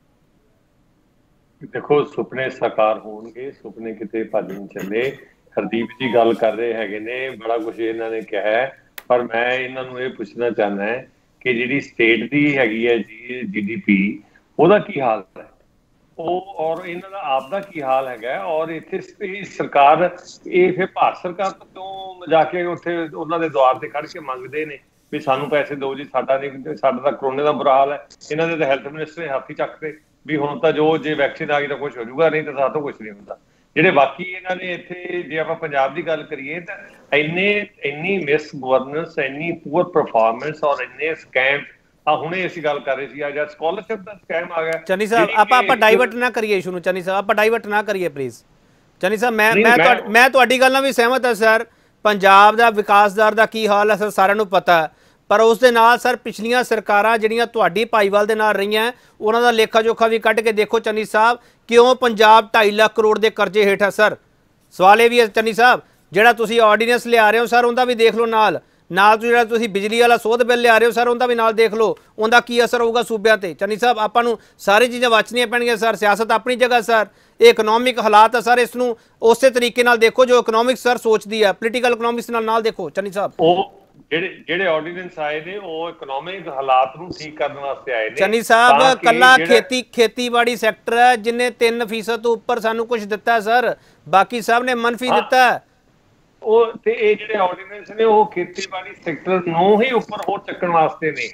ਦੇਖੋ ਸੁਪਨੇ ਸਾਕਾਰ ਹੋਣਗੇ, ਸੁਪਨੇ ਕਿਤੇ ਭੱਜ ਨਹੀਂ ਚੱਲੇ। ਹਰਦੀਪ ਜੀ ਗੱਲ ਕਰ ਰਹੇ ਹੈਗੇ ਨੇ, ਬੜਾ ਕੁਝ ਇਹਨਾਂ ਨੇ ਕਿਹਾ ਹੈ, ਪਰ ਮੈਂ ਇਹਨਾਂ ਨੂੰ ਇਹ ਪੁੱਛਣਾ ਚਾਹੁੰਦਾ ਹੈ ਕਿ ਜਿਹੜੀ ਸਟੇਟ ਦੀ ਹੈਗੀ ਹੈ GDP, ਉਹਦਾ ਕੀ ਹਾਲ ਹੈ, ਉਹ ਔਰ ਇਹਨਾਂ ਦਾ ਆਪ ਦਾ ਕੀ ਹਾਲ ਹੈਗਾ। ਔਰ ਇੱਥੇ ਸਰਕਾਰ ਇਹ ਫਿਰ ਭਾਰਤ ਸਰਕਾਰ ਤੋਂ ਕਿਉਂ ਜਾ ਕੇ ਉੱਥੇ ਉਹਨਾਂ ਦੇ ਦੁਆਰ ਤੇ ਖੜ ਕੇ ਮੰਗਦੇ ਨੇ ਵੀ ਸਾਨੂੰ ਪੈਸੇ ਦਿਓ ਜੀ, ਸਾਡਾ ਨਹੀਂ, ਸਾਡਾ ਤਾਂ ਕਰੋਨੇ ਦਾ ਬੁਰਾ ਹਾਲ ਹੈ। ਇਹਨਾਂ ਦੇ ਤਾਂ ਹੈਲਥ ਮਿਨਿਸਟਰ ਨੇ ਹੱਥ ਹੀ ਚੱਕਦੇ ਵੀ ਹੁਣ ਤਾਂ ਜੋ ਜੇ ਵੈਕਸੀਨ ਆ ਗਈ ਤਾਂ ਕੁਛ ਹੋ ਜਾਊਗਾ, ਨਹੀਂ ਤਾਂ ਸਾਥੋਂ ਕੁਛ ਨਹੀਂ ਹੁੰਦਾ। ਜਿਹੜੇ ਬਾਕੀ ਇਹਨਾਂ ਨੇ ਇੱਥੇ ਜੇ ਆਪਾਂ ਪੰਜਾਬ ਦੀ ਗੱਲ ਕਰੀਏ ਤਾਂ ਇੰਨੀ ਮਿਸ ਗਵਰਨੈਂਸ, ਇੰਨੀ ਪੂਅਰ ਪਰਫਾਰਮੈਂਸ ਔਰ ਇੰਨੇ ਸਕੈਮ। ਹੁਣੇ ਅਸੀਂ ਗੱਲ ਕਰ ਰਹੇ ਸੀ ਅੱਜ ਸਕਾਲਰਸ਼ਿਪ ਦਾ ਸਕੈਮ ਆ ਗਿਆ। ਚੰਨੀ ਸਾਹਿਬ ਆਪਾਂ ਡਾਈਵਰਟ ਨਾ ਕਰੀਏ ਇਸ਼ੂ ਨੂੰ, ਚੰਨੀ ਸਾਹਿਬ ਆਪਾਂ ਡਾਈਵਰਟ ਨਾ ਕਰੀਏ ਪਲੀਜ਼। ਚੰਨੀ ਸਾਹਿਬ ਮੈਂ ਤੁਹਾਡੀ ਗੱਲ ਨਾਲ ਵੀ ਸਹਿਮਤ ਹਾਂ ਸਰ, ਪੰਜਾਬ ਦਾ ਵਿਕਾਸ ਦਰ ਦਾ ਕੀ ਹਾਲ ਹੈ ਸਰ ਸਾਰਿਆਂ ਨੂੰ ਪਤਾ, ਪਰ ਉਸ ਦੇ ਨਾਲ ਸਰ ਪਿਛਲੀਆਂ ਸਰਕਾਰਾਂ ਜਿਹੜੀਆਂ ਤੁਹਾਡੀ ਭਾਈਵਾਲ ਦੇ ਨਾਲ ਰਹੀਆਂ ਉਹਨਾਂ ਦਾ ਲੇਖਾ ਜੋਖਾ ਵੀ ਕੱਢ ਕੇ ਦੇਖੋ ਚੰਨੀ ਸਾਹਿਬ, ਕਿਉਂ ਪੰਜਾਬ 2.5 ਲੱਖ ਕਰੋੜ ਦੇ ਕਰਜ਼ੇ ਹੇਠ ਹੈ ਸਰ। ਸਵਾਲ ਇਹ ਵੀ ਹੈ ਚੰਨੀ ਸਾਹਿਬ, ਜਿਹੜਾ ਤੁਸੀਂ ਆਰਡੀਨੈਂਸ ਲਿਆ ਰਹੇ ਹੋ ਸਰ ਉਹਦਾ ਵੀ ਦੇਖ ਲਓ, ਨਾਲ ਜਿਹੜਾ ਤੁਸੀਂ ਬਿਜਲੀ ਵਾਲਾ ਸੋਧ ਬਿੱਲ ਲਿਆ ਰਹੇ ਹੋ ਸਰ ਉਹਦਾ ਵੀ ਨਾਲ ਦੇਖ ਲਓ, ਉਹਦਾ ਕੀ ਅਸਰ ਹੋਊਗਾ ਸੂਬਿਆਂ ਤੇ। ਚੰਨੀ ਸਾਹਿਬ ਆਪਾਂ ਨੂੰ ਸਾਰੀ ਚੀਜ਼ਾਂ ਵਾਚਣੀਆਂ ਪੈਣਗੀਆਂ ਸਰ। ਸਿਆਸਤ ਆਪਣੀ ਜਗ੍ਹਾ ਸਰ, ਇਹ ਇਕਨੋਮਿਕ ਹਾਲਾਤ ਹੈ ਸਰ, ਇਸ ਨੂੰ ਉਸੇ ਤਰੀਕੇ ਨਾਲ ਦੇਖੋ ਜੋ ਇਕਨੋਮਿਕਸ ਸਰ ਸੋਚਦੀ ਹੈ, ਪੋਲੀਟੀਕਲ ਇਕਨੋਮਿਕਸ ਨਾਲ ਦੇਖੋ ਚੰਨੀ ਸਾਹਿਬ। ਉਹ ਜਿਹੜੇ ਆਰਡੀਨੈਂਸ ਆਏ ਨੇ ਉਹ ਇਕਨੋਮਿਕ ਹਾਲਾਤ ਨੂੰ ਠੀਕ ਕਰਨ ਵਾਸਤੇ ਆਏ ਨੇ ਚੰਨੀ ਸਾਹਿਬ। ਕੱਲਾ ਖੇਤੀਬਾੜੀ ਸੈਕਟਰ ਹੈ ਜਿਹਨੇ 3% ਤੋਂ ਉੱਪਰ ਸਾਨੂੰ ਕੁਝ ਦਿੱਤਾ ਸਰ, ਬਾਕੀ ਸਭ ਨੇ ਮੰਨਫੀ ਦਿੱਤਾ। ਉਹ ਤੇ ਇਹ ਜਿਹੜੇ ਆਰਡੀਨੈਂਸ ਨੇ ਉਹ ਖੇਤੀਬਾੜੀ ਸੈਕਟਰ ਨੂੰ ਹੀ ਉੱਪਰ ਹੋਰ ਚੱਕਣ ਵਾਸਤੇ ਨੇ।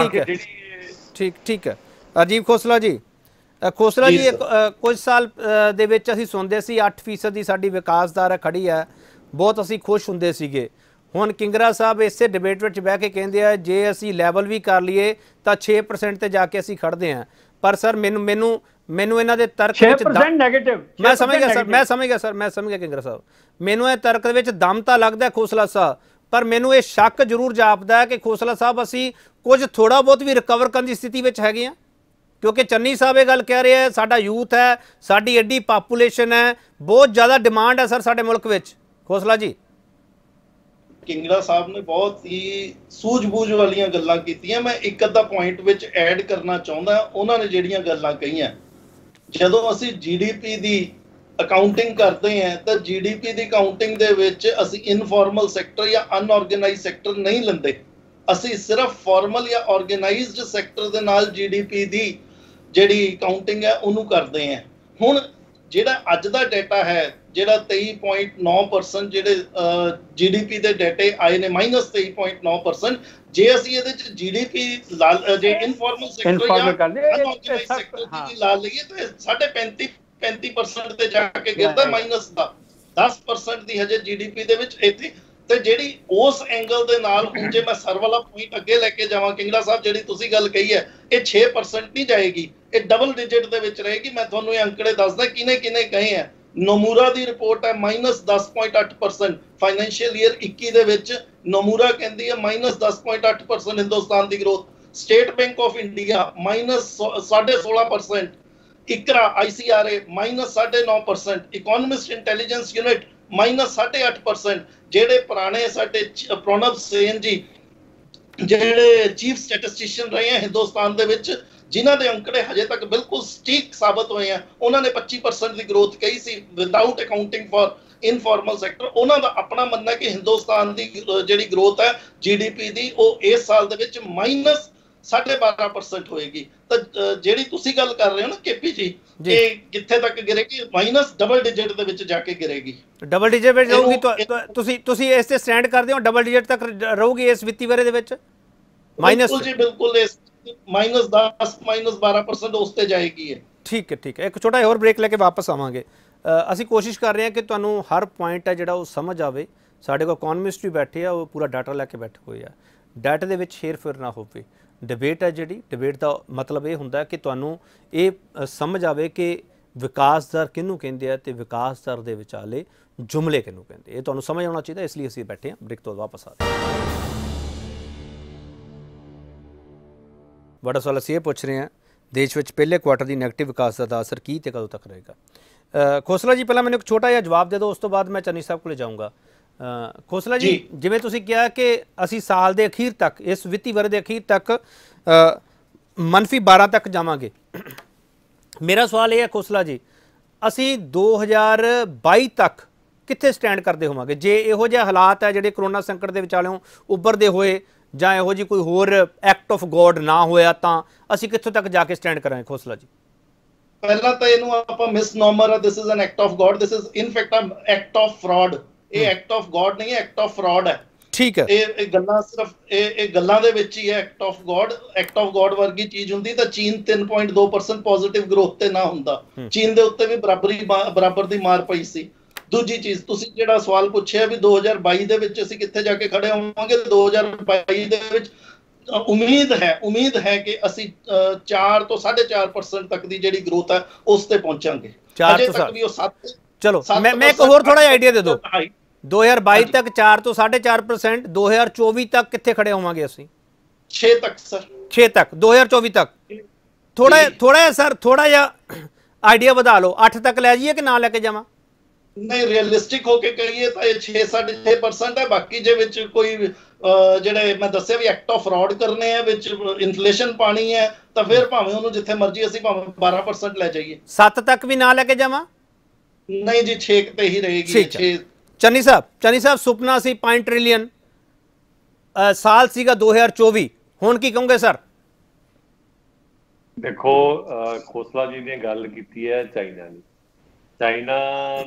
ਠੀਕ ਹੈ। ਅਜੀਬ ਖੋਸਲਾ ਜੀ, ਖੋਸਲਾ ਜੀ ਕੁਝ ਸਾਲ ਦੇ ਵਿੱਚ ਅਸੀਂ ਸੁਣਦੇ ਸੀ 8% ਦੀ ਸਾਡੀ ਵਿਕਾਸ ਦਰ ਖੜੀ ਹੈ, ਬਹੁਤ ਅਸੀਂ ਖੁਸ਼ ਹੁੰਦੇ ਸੀਗੇ। ਹੁਣ ਕਿੰਗਰਾ ਸਾਹਿਬ ਇਸੇ ਡਿਬੇਟ ਵਿੱਚ ਬਹਿ ਕੇ ਕਹਿੰਦੇ ਆ ਜੇ ਅਸੀਂ ਲੈਵਲ ਵੀ ਕਰ ਲਈਏ ਤਾਂ 6% ਤੇ ਜਾ ਕੇ ਅਸੀਂ ਖੜਦੇ ਹਾਂ। ਪਰ ਸਰ ਮੈਨੂੰ ਇਹਨਾਂ ਦੇ ਤਰਕ ਵਿੱਚ 6% ਨੈਗੇਟਿਵ, ਮੈਂ ਸਮਝ ਗਿਆ ਕਿੰਗਰਾ ਸਾਹਿਬ, ਮੈਨੂੰ ਇਹ ਤਰਕ ਵਿੱਚ ਦਮ ਤਾਂ ਲੱਗਦਾ ਖੋਸਲਾ ਸਾਹਿਬ, ਪਰ ਮੈਨੂੰ ਇਹ ਸ਼ੱਕ ਜ਼ਰੂਰ ਜਾਪਦਾ ਹੈ ਕਿ ਖੋਸਲਾ ਸਾਹਿਬ ਅਸੀਂ ਕੁਝ ਥੋੜਾ ਬਹੁਤ ਵੀ ਰਿਕਵਰ ਕਰਨ ਦੀ ਸਥਿਤੀ ਵਿੱਚ ਹੈਗੇ ਆ, ਕਿਉਂਕਿ ਚੰਨੀ ਸਾਹਿਬ ਇਹ ਗੱਲ ਕਹਿ ਰਹੇ ਹੈ ਸਾਡਾ ਯੂਥ ਹੈ, ਸਾਡੀ ਐਡੀ ਪਾਪੂਲੇਸ਼ਨ ਹੈ, ਬਹੁਤ ਜ਼ਿਆਦਾ ਡਿਮਾਂਡ ਹੈ ਸਰ ਸਾਡੇ ਮੁਲਕ ਵਿੱਚ। ਖੋਸਲਾ ਜੀ, ਕਿੰਗਰਾ ਸਾਹਿਬ ਨੇ ਬਹੁਤ ਹੀ ਸੂਝ-ਬੂਝ ਵਾਲੀਆਂ ਗੱਲਾਂ ਕੀਤੀਆਂ। ਮੈਂ ਇੱਕ ਅੱਧਾ ਪੁਆਇੰਟ ਵਿੱਚ ਐਡ ਕਰਨਾ ਚਾਹੁੰਦਾ। ਉਹਨਾਂ ਨੇ ਜਿਹੜੀਆਂ ਗੱਲਾਂ ਕਹੀਆਂ, ਜਦੋਂ ਅਸੀਂ GDP ਦੀ ਅਕਾਊਂਟਿੰਗ ਕਰਦੇ ਹਾਂ ਤਾਂ GDP ਦੀ ਕਾਊਂਟਿੰਗ ਦੇ ਵਿੱਚ ਅਸੀਂ ਇਨਫਾਰਮਲ ਸੈਕਟਰ ਜਾਂ ਅਨਆਰਗੇਨਾਈਜ਼ਡ ਸੈਕਟਰ ਨਹੀਂ ਲੈਂਦੇ, ਅਸੀਂ ਸਿਰਫ ਫਾਰਮਲ ਜਾਂ ਆਰਗੇਨਾਈਜ਼ਡ ਸੈਕਟਰ ਦੇ ਨਾਲ GDP ਦੀ ਜਿਹੜੀ ਕਾਊਂਟਿੰਗ ਹੈ ਉਹਨੂੰ ਕਰਦੇ ਹਾਂ। ਹੁਣ ਜਿਹੜਾ ਅੱਜ ਦਾ ਡਾਟਾ ਹੈ, ਜਿਹੜਾ 23.9% ਜਿਹੜੇ GDP ਦੇ ਡਾਟੇ ਆਏ ਨੇ, -23.9%, ਜੇ ਅਸੀਂ ਇਹਦੇ ਚ GDP ਜੇ ਇਨਫਾਰਮਲ ਸੈਕਟਰ ਜਾਂ ਅਨਆਰਗੇਨਾਈਜ਼ਡ ਸੈਕਟਰ ਦੀ ਲਾ ਲਈਏ ਤਾਂ 35% ਤੇ ਜਾ ਕੇ ਗਿਰਦਾ, -10% ਦੀ ਹਜੇ GDP ਦੇ ਵਿੱਚ ਇੱਥੇ। ਤੇ ਜਿਹੜੀ ਉਸ ਐਂਗਲ ਦੇ ਨਾਲ ਹੁਣ ਜੇ ਮੈਂ ਸਰ ਵਾਲਾ ਪੁਆਇੰਟ ਅੱਗੇ ਲੈ ਕੇ ਜਾਵਾਂ ਕਿੰਗਰਾ ਸਾਹਿਬ, ਜਿਹੜੀ ਤੁਸੀਂ ਗੱਲ ਕਹੀ ਹੈ ਇਹ 6% ਨਹੀਂ ਜਾਏਗੀ, ਇਹ ਡਬਲ ਡਿਜਿਟ ਦੇ ਵਿੱਚ ਰਹੇਗੀ। ਮੈਂ ਤੁਹਾਨੂੰ ਇਹ ਅੰਕੜੇ ਦੱਸਦਾ ਕਿਨੇ ਕਹੇ ਹੈ। ਨਮੂਰਾ ਦੀ ਰਿਪੋਰਟ ਹੈ -10.8%, ਫਾਈਨੈਂਸ਼ੀਅਲ ਈਅਰ 21 ਦੇ ਵਿੱਚ ਨਮੂਰਾ ਕਹਿੰਦੀ ਹੈ -10.8% ਹਿੰਦੁਸਤਾਨ ਦੀ growth. State bank of India -16.5%, Iqra ICRA -9.5%, ਇਕੋਨੋਮਿਸਟ intelligence unit -8.5%। ਜਿਹੜੇ ਪੁਰਾਣੇ ਸਾਡੇ ਪ੍ਰਣਬ ਸੇਨ ਜੀ ਜਿਹੜੇ ਚੀਫ ਸਟੈਟਿਸਟੀਸ਼ੀਅਨ ਰਹੇ ਆ ਹਿੰਦੁਸਤਾਨ ਦੇ ਵਿੱਚ, ਜਿਨ੍ਹਾਂ ਦੇ ਅੰਕੜੇ ਹਜੇ ਤੱਕ ਬਿਲਕੁਲ ਸਟੀਕ ਸਾਬਤ ਹੋਏ ਆ, ਉਹਨਾਂ ਨੇ 25% ਦੀ ਗਰੋਥ ਕਹੀ ਸੀ without accounting for informal sector. ਉਹਨਾਂ ਦਾ ਆਪਣਾ ਮੰਨਣਾ ਹੈ ਕਿ ਹਿੰਦੁਸਤਾਨ ਦੀ ਜਿਹੜੀ ਗਰੋਥ ਹੈ GDP ਦੀ ਉਹ ਇਸ ਸਾਲ ਦੇ ਵਿੱਚ -12.5% ਹੋਏਗੀ। ਤਾਂ ਜਿਹੜੀ ਤੁਸੀਂ ਗੱਲ ਕਰ ਰਹੇ ਹੋ ਨਾ KP ਜੀ, ਇਹ ਕਿੱਥੇ ਤੱਕ ਗਿਰੇਗੀ? ਡਬਲ ਡਿਜਿਟ ਦੇ ਵਿੱਚ ਜਾ ਕੇ ਗਿਰੇਗੀ। ਡਬਲ ਡਿਜਿਟ ਵਿੱਚ ਰਹੂਗੀ, ਤੁਸੀਂ ਇਸ ਤੇ ਸਟੈਂਡ ਕਰਦੇ ਹੋ ਡਬਲ ਡਿਜਿਟ ਤੱਕ ਰਹੂਗੀ ਇਸ ਵਿੱਤੀ ਵਰੇ ਦੇ ਵਿੱਚ? ਬਿਲਕੁਲ ਜੀ ਬਿਲਕੁਲ, ਇਸ -10 -12% ਉਸ ਤੇ ਜਾਏਗੀ। ਠੀਕ ਹੈ। ਇੱਕ ਛੋਟਾ ਹੋਰ ਬ੍ਰੇਕ ਲੈ ਕੇ ਵਾਪਸ ਆਵਾਂਗੇ। ਅਸੀਂ ਕੋਸ਼ਿਸ਼ ਕਰ ਰਹੇ ਹਾਂ ਕਿ ਤੁਹਾਨੂੰ ਹਰ ਪੁਆਇੰਟ ਹੈ ਜਿਹੜਾ ਉਹ ਸਮਝ ਆਵੇ। ਸਾਡੇ ਕੋਲ ਇਕਨੋਮਿਸਟ ਵੀ ਬੈਠੇ ਆ, ਉਹ ਪੂਰਾ ਡਾਟਾ ਲੈ ਕੇ ਬੈਠੇ ਹੋਏ ਆ, ਡਾਟਾ ਦੇ ਵਿੱਚ ਹੇਰ ਫੇਰ ਨਾ ਹੋਵੇ। ਡਿਬੇਟ ਹੈ ਜਿਹੜੀ, ਡਿਬੇਟ ਦਾ ਮਤਲਬ ਇਹ ਹੁੰਦਾ ਕਿ ਤੁਹਾਨੂੰ ਇਹ ਸਮਝ ਆਵੇ ਕਿ ਵਿਕਾਸ ਦਰ ਕਿਹਨੂੰ ਕਹਿੰਦੇ ਆ ਤੇ ਵਿਕਾਸ ਦਰ ਦੇ ਵਿਚਾਲੇ ਜੁਮਲੇ ਕਿਹਨੂੰ ਕਹਿੰਦੇ, ਇਹ ਤੁਹਾਨੂੰ ਸਮਝ ਆਉਣਾ ਚਾਹੀਦਾ। ਇਸ ਲਈ ਅਸੀਂ ਬੈਠੇ ਹਾਂ। ਬ੍ਰੇਕ ਤੋਂ ਵਾਪਸ ਆ ਬੜਾ ਸਵਾਲ ਅਸੀਂ ਇਹ ਪੁੱਛ ਰਹੇ ਹਾਂ, ਦੇਸ਼ ਵਿੱਚ ਪਹਿਲੇ ਕੁਆਟਰ ਦੀ ਨੈਗੇਟਿਵ ਵਿਕਾਸ ਦਰ ਦਾ ਅਸਰ ਕੀ ਤੇ ਕਦੋਂ ਤੱਕ ਰਹੇਗਾ? ਖੋਸਲਾ ਜੀ ਪਹਿਲਾਂ ਮੈਨੂੰ ਇੱਕ ਛੋਟਾ ਜਿਹਾ ਜਵਾਬ ਦੇ ਦਿਓ, ਉਸ ਤੋਂ ਬਾਅਦ ਮੈਂ ਚੰਨੀ ਸਾਹਿਬ ਕੋਲ ਜਾਊਂਗਾ। ਖੋਸਲਾ ਜੀ, ਜਿਵੇਂ ਤੁਸੀਂ ਕਿਹਾ ਕਿ ਅਸੀਂ ਸਾਲ ਦੇ ਅਖੀਰ ਤੱਕ, ਇਸ ਵਿੱਤੀ ਵਰ੍ਹੇ ਦੇ ਅਖੀਰ ਤੱਕ -12 ਤੱਕ ਜਾਵਾਂਗੇ। ਮੇਰਾ ਸਵਾਲ ਇਹ ਹੈ ਖੋਸਲਾ ਜੀ, ਅਸੀਂ 2022 ਤੱਕ ਕਿੱਥੇ ਸਟੈਂਡ ਕਰਦੇ ਹੋਵਾਂਗੇ ਜੇ ਇਹੋ ਜਿਹੇ ਹਾਲਾਤ ਹੈ ਜਿਹੜੇ ਕਰੋਨਾ ਸੰਕਟ ਦੇ ਵਿਚਾਲਿਓਂ ਉੱਭਰਦੇ ਹੋਏ ਜਾਂ ਇਹੋ ਜਿਹੀ ਕੋਈ ਹੋਰ ਐਕਟ ਆਫ ਗੋਡ ਨਾ ਹੋਇਆ ਤਾਂ ਅਸੀਂ ਕਿੱਥੋਂ ਤੱਕ ਜਾ ਕੇ ਸਟੈਂਡ ਕਰਾਂਗੇ ਖੋਸਲਾ ਜੀ? ਪਹਿਲਾਂ ਤਾਂ ਇਹਨੂੰ ਆਪਾਂ ਮਿਸਨੋਮਰ ਆ, this is an act of God, this is in fact act of fraud. ਇਹ ਐਕਟ ਆਫ ਗੋਡ ਨਹੀਂ ਹੈ, ਐਕਟ ਆਫ ਫਰਾਡ ਹੈ। ਠੀਕ ਹੈ, ਇਹ ਗੱਲਾਂ ਸਿਰਫ ਇਹ ਗੱਲਾਂ ਦੇ ਵਿੱਚ ਹੀ ਹੈ। Act of God, act of God ਵਰਗੀ ਚੀਜ਼ ਹੁੰਦੀ ਤਾਂ ਚੀਨ 3.2% ਪੋਜ਼ਿਟਿਵ ਗਰੋਥ ਤੇ ਨਾ ਹੁੰਦਾ। ਚੀਨ ਦੇ ਉੱਤੇ ਵੀ ਬਰਾਬਰ ਦੀ ਮਾਰ ਪਈ ਸੀ। ਦੂਜੀ ਚੀਜ਼, ਤੁਸੀਂ ਜਿਹੜਾ ਸਵਾਲ ਪੁੱਛਿਆ ਵੀ 2022 ਦੇ ਵਿੱਚ ਅਸੀਂ ਕਿੱਥੇ ਜਾ ਕੇ ਖੜੇ ਹੋਵਾਂਗੇ, 2022 ਦੇ ਵਿੱਚ ਉਮੀਦ ਹੈ ਕਿ ਅਸੀਂ 4 ਤੋਂ 4.5% ਤੱਕ ਦੀ ਜਿਹੜੀ ਗਰੋਥ ਹੈ ਉਸ ਤੇ ਪਹੁੰਚਾਂਗੇ। ਅਜੇ ਤੱਕ ਵੀ ਉਹ 7। ਚਲੋ ਮੈਂ ਇੱਕ ਹੋਰ ਥੋੜਾ ਜਿਹਾ ਆਈਡੀਆ ਦੇ ਦਿਓ। 2022 ਤੱਕ 4 ਤੋਂ 4.5%, 2024 ਤੱਕ ਕਿੱਥੇ ਖੜੇ ਹੋਵਾਂਗੇ ਅਸੀਂ? 6 ਤੱਕ ਸਰ। 6 ਤੱਕ 2024 ਤੱਕ ਥੋੜਾ ਜਿਹਾ ਸਰ, ਥੋੜਾ ਜਿਹਾ ਆਈਡੀਆ ਵਧਾ ਲਓ। 8 ਤੱਕ ਲੈ ਜਾਈਏ ਕਿ ਨਾ ਲੈ ਕੇ ਜਾਵਾਂ? ਨਹੀਂ, ਰੀਅਲਿਸਟਿਕ ਹੋ ਕੇ ਕਹੀਏ ਤਾਂ ਇਹ 6.5% ਹੈ। ਬਾਕੀ ਜੇ ਵਿੱਚ ਕੋਈ ਜਿਹੜੇ ਮੈਂ ਦੱਸਿਆ ਵੀ ਐਕਟ ਆਫ ਫਰਾਡ ਕਰਨੇ ਆ, ਵਿੱਚ ਇਨਫਲੇਸ਼ਨ ਪਾਣੀ ਹੈ, ਤਾਂ ਫਿਰ ਭਾਵੇਂ ਉਹਨੂੰ ਜਿੱਥੇ ਮਰਜ਼ੀ ਅਸੀਂ ਭਾਵੇਂ 12% ਲੈ ਜਾਈਏ। 7 ਤੱਕ ਵੀ ਨਾ ਲੈ ਕੇ ਜਾਵਾਂ? ਨਹੀਂ ਜੀ, 6 ਤੇ ਹੀ ਰਹੇਗੀ। 6 ਚੰਨੀ ਸਾਹਿਬ ਸੁਪਨਾ ਸੀ 5 ਟ੍ਰਿਲੀਅਨ, ਸਾਲ ਸੀਗਾ 2024, ਹੁਣ ਕੀ ਕਹੋਗੇ ਸਰ? ਦੇਖੋ ਖੋਸਲਾ ਜੀ ਨੇ ਗੱਲ ਕੀਤੀ ਹੈ ਚਾਈਨਾ ਦੀ। ਚਾਈਨਾ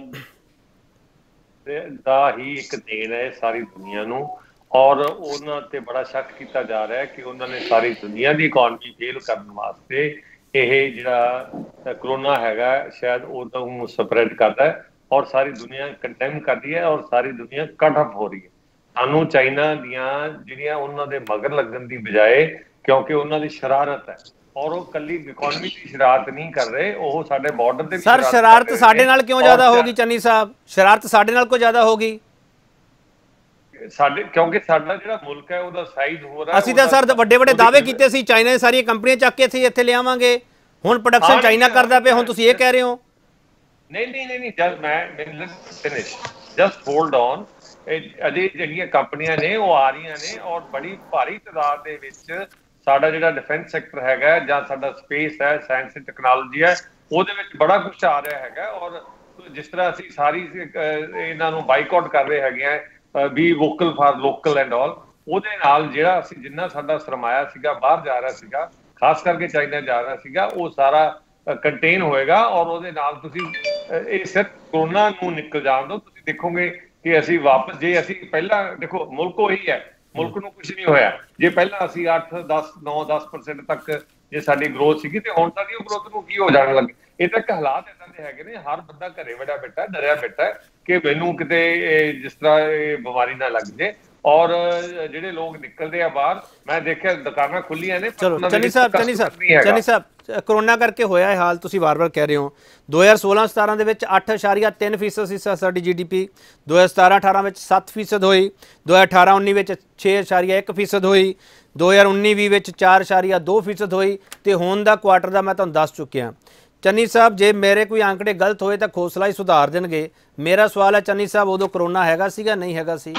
ਦਾ ਹੀ ਇੱਕ ਦੇਣ ਹੈ ਸਾਰੀ ਦੁਨੀਆ ਨੂੰ, ਔਰ ਉਹਨਾਂ ਤੇ ਬੜਾ ਸ਼ੱਕ ਕੀਤਾ ਜਾ ਰਿਹਾ ਹੈ ਕਿ ਉਹਨਾਂ ਨੇ ਸਾਰੀ ਦੁਨੀਆ ਦੀ ਇਕਨੋਮੀ ਫੇਲ ਕਰਨ ਵਾਸਤੇ ਇਹ ਜਿਹੜਾ ਕਰੋਨਾ ਹੈਗਾ ਸ਼ਾਇਦ ਉਹਨੂੰ ਸਪਰੈਡ ਕਰਦਾ ਹੈ, ਔਰ ਸਾਰੀ ਦੁਨੀਆ ਕੰਡੈਮ ਕਰਦੀ ਹੈ, ਔਰ ਸਾਰੀ ਦੁਨੀਆ ਕੱਟ ਆਫ ਹੋ ਰਹੀ ਹੈ। ਸਾਨੂੰ ਚਾਈਨਾ ਦੀਆਂ ਜਿਹੜੀਆਂ ਉਹਨਾਂ ਦੇ ਮਗਰ ਲੱਗਣ ਦੀ ਬਜਾਏ, ਕਿਉਂਕਿ ਉਹਨਾਂ ਦੀ ਸ਼ਰਾਰਤ ਹੈ, ਔਰ ਉਹ ਕੱਲੀ ਇਕਨੋਮੀ ਦੀ ਸ਼ਰਾਰਤ ਨਹੀਂ ਕਰ ਰਹੇ, ਉਹ ਸਾਡੇ ਬਾਰਡਰ ਤੇ ਵੀ ਸਰ ਸ਼ਰਾਰਤ ਸਾਡੇ ਨਾਲ ਕਿਉਂ ਜ਼ਿਆਦਾ ਹੋਗੀ ਚੰਨੀ ਸਾਹਿਬ? ਸ਼ਰਾਰਤ ਸਾਡੇ ਨਾਲ ਕਿਉਂ ਜ਼ਿਆਦਾ ਹੋਗੀ? ਸਾਡੇ ਕਿਉਂਕਿ ਸਾਡਾ ਜਿਹੜਾ ਮੁਲਕ ਹੈ ਉਹਦਾ ਸਾਈਜ਼ ਹੋ ਰਿਹਾ। ਅਸੀਂ ਤਾਂ ਸਰ ਵੱਡੇ ਦਾਅਵੇ ਕੀਤੇ ਸੀ, ਚਾਈਨਾ ਦੀਆਂ ਸਾਰੀਆਂ ਕੰਪਨੀਆਂ ਚੱਕ ਕੇ ਅਸੀਂ ਇੱਥੇ ਲਿਆਵਾਂਗੇ, ਹੁਣ ਪ੍ਰੋਡਕਸ਼ਨ ਚਾਈਨਾ ਕਰਦਾ ਪਿਆ, ਹੁਣ ਤੁਸੀਂ ਇਹ ਕਹਿ ਰਹੇ ਹੋ? ਨਹੀਂ ਜਸਟ ਹੋਲਡ ਔਨ। ਅਜੇ ਜਿਹੜੀਆਂ ਕੰਪਨੀਆਂ ਨੇ ਉਹ ਆ ਰਹੀਆਂ ਨੇ, ਔਰ ਬੜੀ ਭਾਰੀ ਤਾਦਾਦ ਦੇ ਵਿੱਚ ਸਾਡਾ ਜਿਹੜਾ ਡਿਫੈਂਸ ਸੈਕਟਰ ਹੈਗਾ ਜਾਂ ਸਾਡਾ ਸਪੇਸ ਹੈ, ਸਾਇੰਸ ਐਂਡ ਟੈਕਨੋਲੋਜੀ ਹੈ, ਉਹਦੇ ਵਿੱਚ ਬੜਾ ਕੁਝ ਆ ਰਿਹਾ ਹੈਗਾ। ਔਰ ਜਿਸ ਤਰ੍ਹਾਂ ਅਸੀਂ ਸਾਰੀ ਇਹਨਾਂ ਨੂੰ ਬਾਈਕਾਟ ਕਰ ਰਹੇ ਹੈਗੇ ਆ, ਵੀ vocal for local and all, ਉਹਦੇ ਨਾਲ ਜਿਹੜਾ ਅਸੀਂ ਜਿੰਨਾ ਸਾਡਾ ਸਰਮਾਇਆ ਸੀਗਾ ਬਾਹਰ ਜਾ ਰਿਹਾ ਸੀਗਾ, ਖਾਸ ਕਰਕੇ ਚਾਈਨਾ ਜਾ ਰਿਹਾ ਸੀਗਾ, ਉਹ ਸਾਰਾ ਕੰਟੇਨ ਹੋਏਗਾ। ਔਰ ਉਹਦੇ ਨਾਲ ਤੁਸੀਂ ਇਹ ਸਿਰਫ ਕਰੋਨਾ ਨੂੰ ਨਿਕਲ ਜਾਣ ਦਿਓ, ਤੁਸੀਂ ਦੇਖੋਗੇ ਕਿ ਅਸੀਂ ਵਾਪਸ, ਜੇ ਅਸੀਂ ਪਹਿਲਾਂ ਦੇਖੋ ਮੁਲਕ ਉਹੀ ਹੈ, ਮੁਲਕ ਨੂੰ ਕੁਝ ਨਹੀਂ ਹੋਇਆ। ਜੇ ਪਹਿਲਾਂ ਅਸੀਂ 8-10-9-10% ਤੱਕ ਜੇ ਸਾਡੀ ਗਰੋਥ ਸੀਗੀ, ਤੇ ਹੁਣ ਸਾਡੀ ਉਹ ਗਰੋਥ ਨੂੰ ਕੀ ਹੋ ਜਾਣ ਲੱਗੇ? ਇਹ ਤਾਂ ਹਾਲਾਤ ਇਦਾਂ ਦੇ ਹੈਗੇ ਨੇ, ਹਰ ਬੰਦਾ ਘਰੇ ਵੜਾ ਬੈਠਾ, ਡਰਿਆ ਬੈਠਾ ਕਿ ਮੈਨੂੰ ਕਿਤੇ ਜਿਸ ਤਰ੍ਹਾਂ ਇਹ ਬਿਮਾਰੀ ਨਾ ਲੱਗ ਜੇ। ਔਰ ਜਿਹੜੇ ਲੋਕ ਨਿਕਲਦੇ ਆ ਬਾਹਰ, ਮੈਂ ਦੇਖਿਆ ਦੁਕਾਨਾਂ ਖੁੱਲੀਆਂ ਨੇ। ਚਲੋ ਚੰਨੀ ਸਾਹਿਬ ਕਰੋਨਾ ਕਰਕੇ ਹੋਇਆ ਇਹ ਹਾਲ, ਤੁਸੀਂ ਵਾਰ-ਵਾਰ ਕਹਿ ਰਹੇ ਹੋ। 2016-17 ਦੇ ਵਿੱਚ 8.3% ਸੀ ਸਾਡੀ GDP, 2017-18 ਵਿੱਚ 7% ਹੋਈ, 2018-19 ਵਿੱਚ 6.1% ਹੋਈ, 2019-20 ਵਿੱਚ 4.2% ਹੋਈ, ਤੇ ਹੁਣ ਦਾ ਕੁਆਟਰ ਦਾ ਮੈਂ ਤੁਹਾਨੂੰ ਦੱਸ ਚੁੱਕਿਆ। ਚੰਨੀ ਸਾਹਿਬ ਜੇ ਮੇਰੇ ਕੋਈ ਆંકੜੇ ਗਲਤ ਹੋਏ ਤਾਂ ਖੋਸਲਾ ਹੀ ਸੁਧਾਰ ਦੇਣਗੇ। ਮੇਰਾ ਸਵਾਲ ਹੈ ਚੰਨੀ ਸਾਹਿਬ, ਉਦੋਂ ਕਰੋਨਾ ਹੈਗਾ ਸੀਗਾ ਨਹੀਂ ਹੈਗਾ ਸੀ?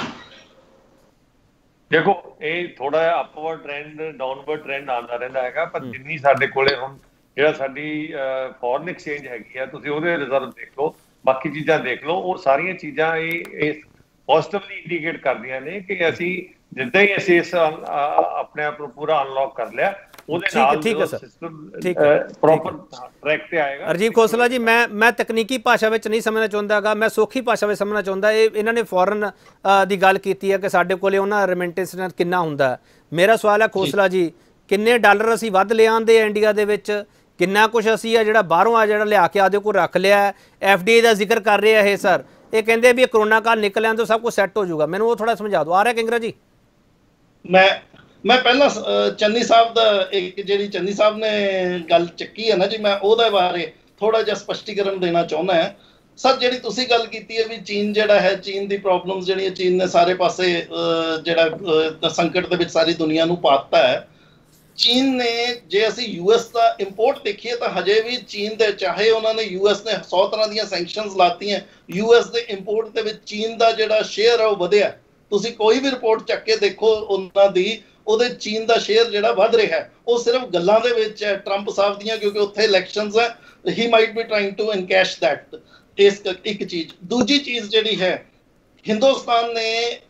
ਦੇਖੋ ਇਹ ਥੋੜਾ ਜਿਹਾ ਅਪਵਰਡ ਟ੍ਰੈਂਡ ਡਾਊਨਵਰਡ ਟ੍ਰੈਂਡ ਆਉਂਦਾ ਰਹਿੰਦਾ ਹੈਗਾ, ਪਰ ਜਿੰਨੀ ਸਾਡੇ ਕੋਲੇ ਹੁਣ ਜਿਹੜਾ ਸਾਡੀ ਫੋਰਨ ਐਕਸਚੇਂਜ ਹੈਗੀ ਆ, ਤੁਸੀਂ ਉਹਦੇ ਰਿਜ਼ਰਵ ਦੇਖ ਲਓ, ਬਾਕੀ ਚੀਜ਼ਾਂ ਦੇਖ ਲਓ, ਉਹ ਸਾਰੀਆਂ ਚੀਜ਼ਾਂ ਇਹ ਪੋਜ਼ਿਟਿਵਲੀ ਇੰਡੀਕੇਟ ਕਰਦੀਆਂ ਨੇ ਕਿ ਅਸੀਂ ਜਿੱਦਾਂ ਹੀ ਅਸੀਂ ਇਸ ਆਪਣੇ ਆਪ ਨੂੰ ਪੂਰਾ ਅਨਲੌਕ ਕਰ ਲਿਆ, ਉਹਦੇ ਨਾਲ ਸਿਸਟਮ ਪ੍ਰੋਪਰ ਟਰੈਕ ਤੇ ਆਏਗਾ। ਰਜੀਵ ਖੋਸਲਾ ਜੀ, ਮੈਂ ਤਕਨੀਕੀ ਭਾਸ਼ਾ ਵਿੱਚ ਨਹੀਂ ਸਮਝਣਾ ਚਾਹੁੰਦਾਗਾ, ਮੈਂ ਸੌਖੀ ਭਾਸ਼ਾ ਵਿੱਚ ਸਮਝਣਾ ਚਾਹੁੰਦਾ। ਇਹਨਾਂ ਨੇ ਫੋਰਨ ਦੀ ਗੱਲ ਕੀਤੀ ਹੈ ਕਿ ਸਾਡੇ ਕੋਲੇ ਉਹਨਾਂ ਰੈਮਿਟੈਂਸ ਕਿੰਨਾ ਹੁੰਦਾ। ਮੇਰਾ ਸਵਾਲ ਹੈ ਖੋਸਲਾ ਜੀ, ਕਿੰਨੇ ਡਾਲਰ ਅਸੀਂ ਵੱਧ ਲਿਆਉਂਦੇ ਆ ਇੰਡੀਆ ਦੇ ਵਿੱਚ? ਕਿੰਨਾ ਕੁਛ ਅਸੀਂ ਆ ਜਿਹੜਾ ਬਾਹਰੋਂ ਆ ਜਿਹੜਾ ਲਿਆ ਕੇ ਆਦੇ ਕੋਲ ਰੱਖ ਲਿਆ? FDI ਦਾ ਜ਼ਿਕਰ ਕਰ ਰਹੇ ਆ ਇਹ ਸਰ, ਇਹ ਕਹਿੰਦੇ ਵੀ ਕਰੋਨਾ ਕਾਲ ਨਿਕਲ ਆਉਣ ਤੋਂ ਸਭ ਕੁਝ ਸੈੱਟ ਹੋ ਜਾਊਗਾ। ਮੈਨੂੰ ਉਹ ਥੋੜਾ ਸਮਝਾ ਦਿਓ। ਆ ਰਿਹਾ ਕਿੰਗਰਾ ਜੀ? ਮੈਂ ਪਹਿਲਾਂ ਚੰਨੀ ਸਾਹਿਬ ਦਾ ਇੱਕ ਜਿਹੜੀ ਚੰਨੀ ਸਾਹਿਬ ਨੇ ਗੱਲ ਚੱਕੀ ਹੈ ਨਾ ਜੀ, ਮੈਂ ਉਹਦੇ ਬਾਰੇ ਥੋੜਾ ਜਿਹਾ ਸਪਸ਼ਟੀਕਰਨ ਦੇਣਾ ਚਾਹੁੰਦਾ ਹਾਂ। ਸਰ ਜਿਹੜੀ ਤੁਸੀਂ ਗੱਲ ਕੀਤੀ ਹੈ ਵੀ ਚੀਨ ਜਿਹੜਾ ਹੈ, ਚੀਨ ਦੀ ਪ੍ਰੋਬਲਮਸ ਜਿਹੜੀਆਂ ਚੀਨ ਨੇ ਸਾਰੇ ਪਾਸੇ ਜਿਹੜਾ ਸੰਕਟ ਦੇ ਵਿੱਚ ਸਾਰੀ ਦੁਨੀਆ ਨੂੰ ਪਾਤਾ ਹੈ। ਚੀਨ ਨੇ ਜੇ ਅਸੀਂ US ਦਾ ਇੰਪੋਰਟ ਦੇਖੀਏ ਤਾਂ ਹਜੇ ਵੀ ਚੀਨ ਦੇ, ਚਾਹੇ ਉਹਨਾਂ ਨੇ US ਨੇ 100 ਤਰ੍ਹਾਂ ਦੀਆਂ ਸੈਂਕਸ਼ਨਸ ਲਾਤੀਆਂ, US ਦੇ ਇੰਪੋਰਟ ਦੇ ਵਿੱਚ ਚੀਨ ਦਾ ਜਿਹੜਾ ਸ਼ੇਅਰ ਹੈ ਉਹ ਵਧਿਆ। ਤੁਸੀਂ ਕੋਈ ਵੀ ਰਿਪੋਰਟ ਚੱਕ ਕੇ ਦੇਖੋ ਉਹਨਾਂ ਦੀ, ਉਹਦੇ ਚੀਨ ਦਾ ਸ਼ੇਅਰ ਜਿਹੜਾ ਵੱਧ ਰਿਹਾ ਹੈ, ਉਹ ਸਿਰਫ ਗੱਲਾਂ ਦੇ ਵਿੱਚ ਹੈ ਟਰੰਪ ਸਾਹਿਬ ਦੀਆਂ, ਕਿਉਂਕਿ ਉੱਥੇ ਇਲੈਕਸ਼ਨਸ ਹੈ। He might be trying to encash that. ਇਸ ਇੱਕ ਚੀਜ਼। ਦੂਜੀ ਚੀਜ਼ ਜਿਹੜੀ ਹੈ, ਹਿੰਦੁਸਤਾਨ ਨੇ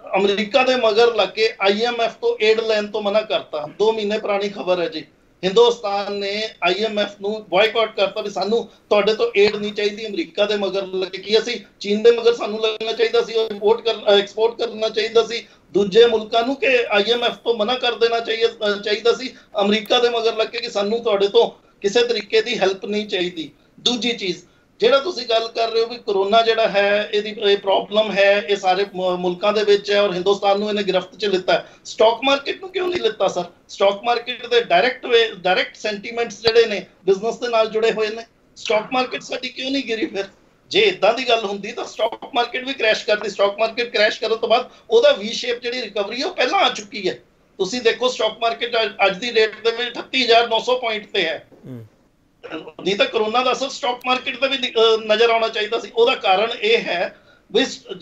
ਅਮਰੀਕਾ ਦੇ ਮਗਰ ਲੱਗ ਕੇ IMF ਤੋਂ ਏਡ ਲੈਣ ਤੋਂ ਮਨਾ ਕਰਤਾ। 2 ਮਹੀਨੇ ਪੁਰਾਣੀ ਖਬਰ ਹੈ ਜੀ। ਹਿੰਦੁਸਤਾਨ ਨੇ IMF ਨੂੰ ਬਾਇਕਾਟ ਕਰਤਾ ਵੀ ਸਾਨੂੰ ਤੁਹਾਡੇ ਤੋਂ ਏਡ ਨਹੀਂ ਚਾਹੀਦੀ। ਅਮਰੀਕਾ ਦੇ ਮਗਰ ਲੱਗੇ ਕਿ ਅਸੀਂ ਚੀਨ ਦੇ ਮਗਰ ਸਾਨੂੰ ਲੱਗਣਾ ਚਾਹੀਦਾ ਸੀ, ਐਕਸਪੋਰਟ ਕਰਨਾ ਚਾਹੀਦਾ ਸੀ ਦੂਜੇ ਮੁਲਕਾਂ ਨੂੰ, ਕਿ IMF ਤੋਂ ਮਨਾ ਕਰ ਦੇਣਾ ਚਾਹੀਦਾ ਸੀ ਅਮਰੀਕਾ ਦੇ ਮਗਰ ਲੱਗ ਕੇ ਕਿ ਸਾਨੂੰ ਤੁਹਾਡੇ ਤੋਂ ਕਿਸੇ ਤਰੀਕੇ ਦੀ ਹੈਲਪ ਨਹੀਂ ਚਾਹੀਦੀ। ਦੂਜੀ ਚੀਜ਼ ਜਿਹੜਾ ਤੁਸੀਂ ਗੱਲ ਕਰ ਰਹੇ ਹੋ ਵੀ ਕਰੋਨਾ ਜਿਹੜਾ ਹੈ ਇਹਦੀ ਪ੍ਰੋਬਲਮ ਹੈ, ਇਹ ਸਾਰੇ ਮੁਲਕਾਂ ਦੇ ਵਿੱਚ ਹੈ ਔਰ ਹਿੰਦੁਸਤਾਨ ਨੂੰ ਇਹਨੇ ਗ੍ਰਿਫਤ 'ਚ ਲਿੱਤਾ। ਸਟਾਕ ਮਾਰਕੀਟ ਨੂੰ ਕਿਉਂ ਨਹੀਂ ਲਿੱਤਾ ਸਰ? ਸਟਾਕ ਮਾਰਕੀਟ ਦੇ ਡਾਇਰੈਕਟ ਸੈਂਟੀਮੈਂਟਸ ਜਿਹੜੇ ਨੇ ਬਿਜ਼ਨਸ ਦੇ ਨਾਲ ਜੁੜੇ ਹੋਏ ਨੇ। ਸਟਾਕ ਮਾਰਕੀਟ ਸਾਡੀ ਕਿਉਂ ਨਹੀਂ ਗਿਰੀ ਫਿਰ? ਜੇ ਇਦਾਂ ਦੀ ਗੱਲ ਹੁੰਦੀ ਤਾਂ ਸਟਾਕ ਮਾਰਕੀਟ ਵੀ ਕ੍ਰੈਸ਼ ਕਰਦੀ। ਸਟਾਕ ਮਾਰਕੀਟ ਕ੍ਰੈਸ਼ ਕਰਨ ਤੋਂ ਬਾਅਦ ਉਹਦਾ ਵੀ ਸ਼ੇਪ ਜਿਹੜੀ ਰਿਕਵਰੀ ਹੈ ਉਹ ਪਹਿਲਾਂ ਆ ਚੁੱਕੀ ਹੈ। ਤੁਸੀਂ ਦੇਖੋ ਸਟਾਕ ਮਾਰਕੀਟ ਅੱਜ ਦੀ ਡੇਟ ਦੇ ਵਿੱਚ 38,900 ਪੁਆਇੰਟ ਤੇ ਹੈ। ਨਹੀਂ ਤਾਂ ਕਰੋਨਾ ਦਾ ਅਸਰ ਸਟਾਕ ਮਾਰਕੀਟ ਤੇ ਵੀ ਨਜ਼ਰ ਆਉਣਾ ਚਾਹੀਦਾ ਸੀ। ਉਹਦਾ ਕਾਰਨ ਇਹ ਹੈ ਵੀ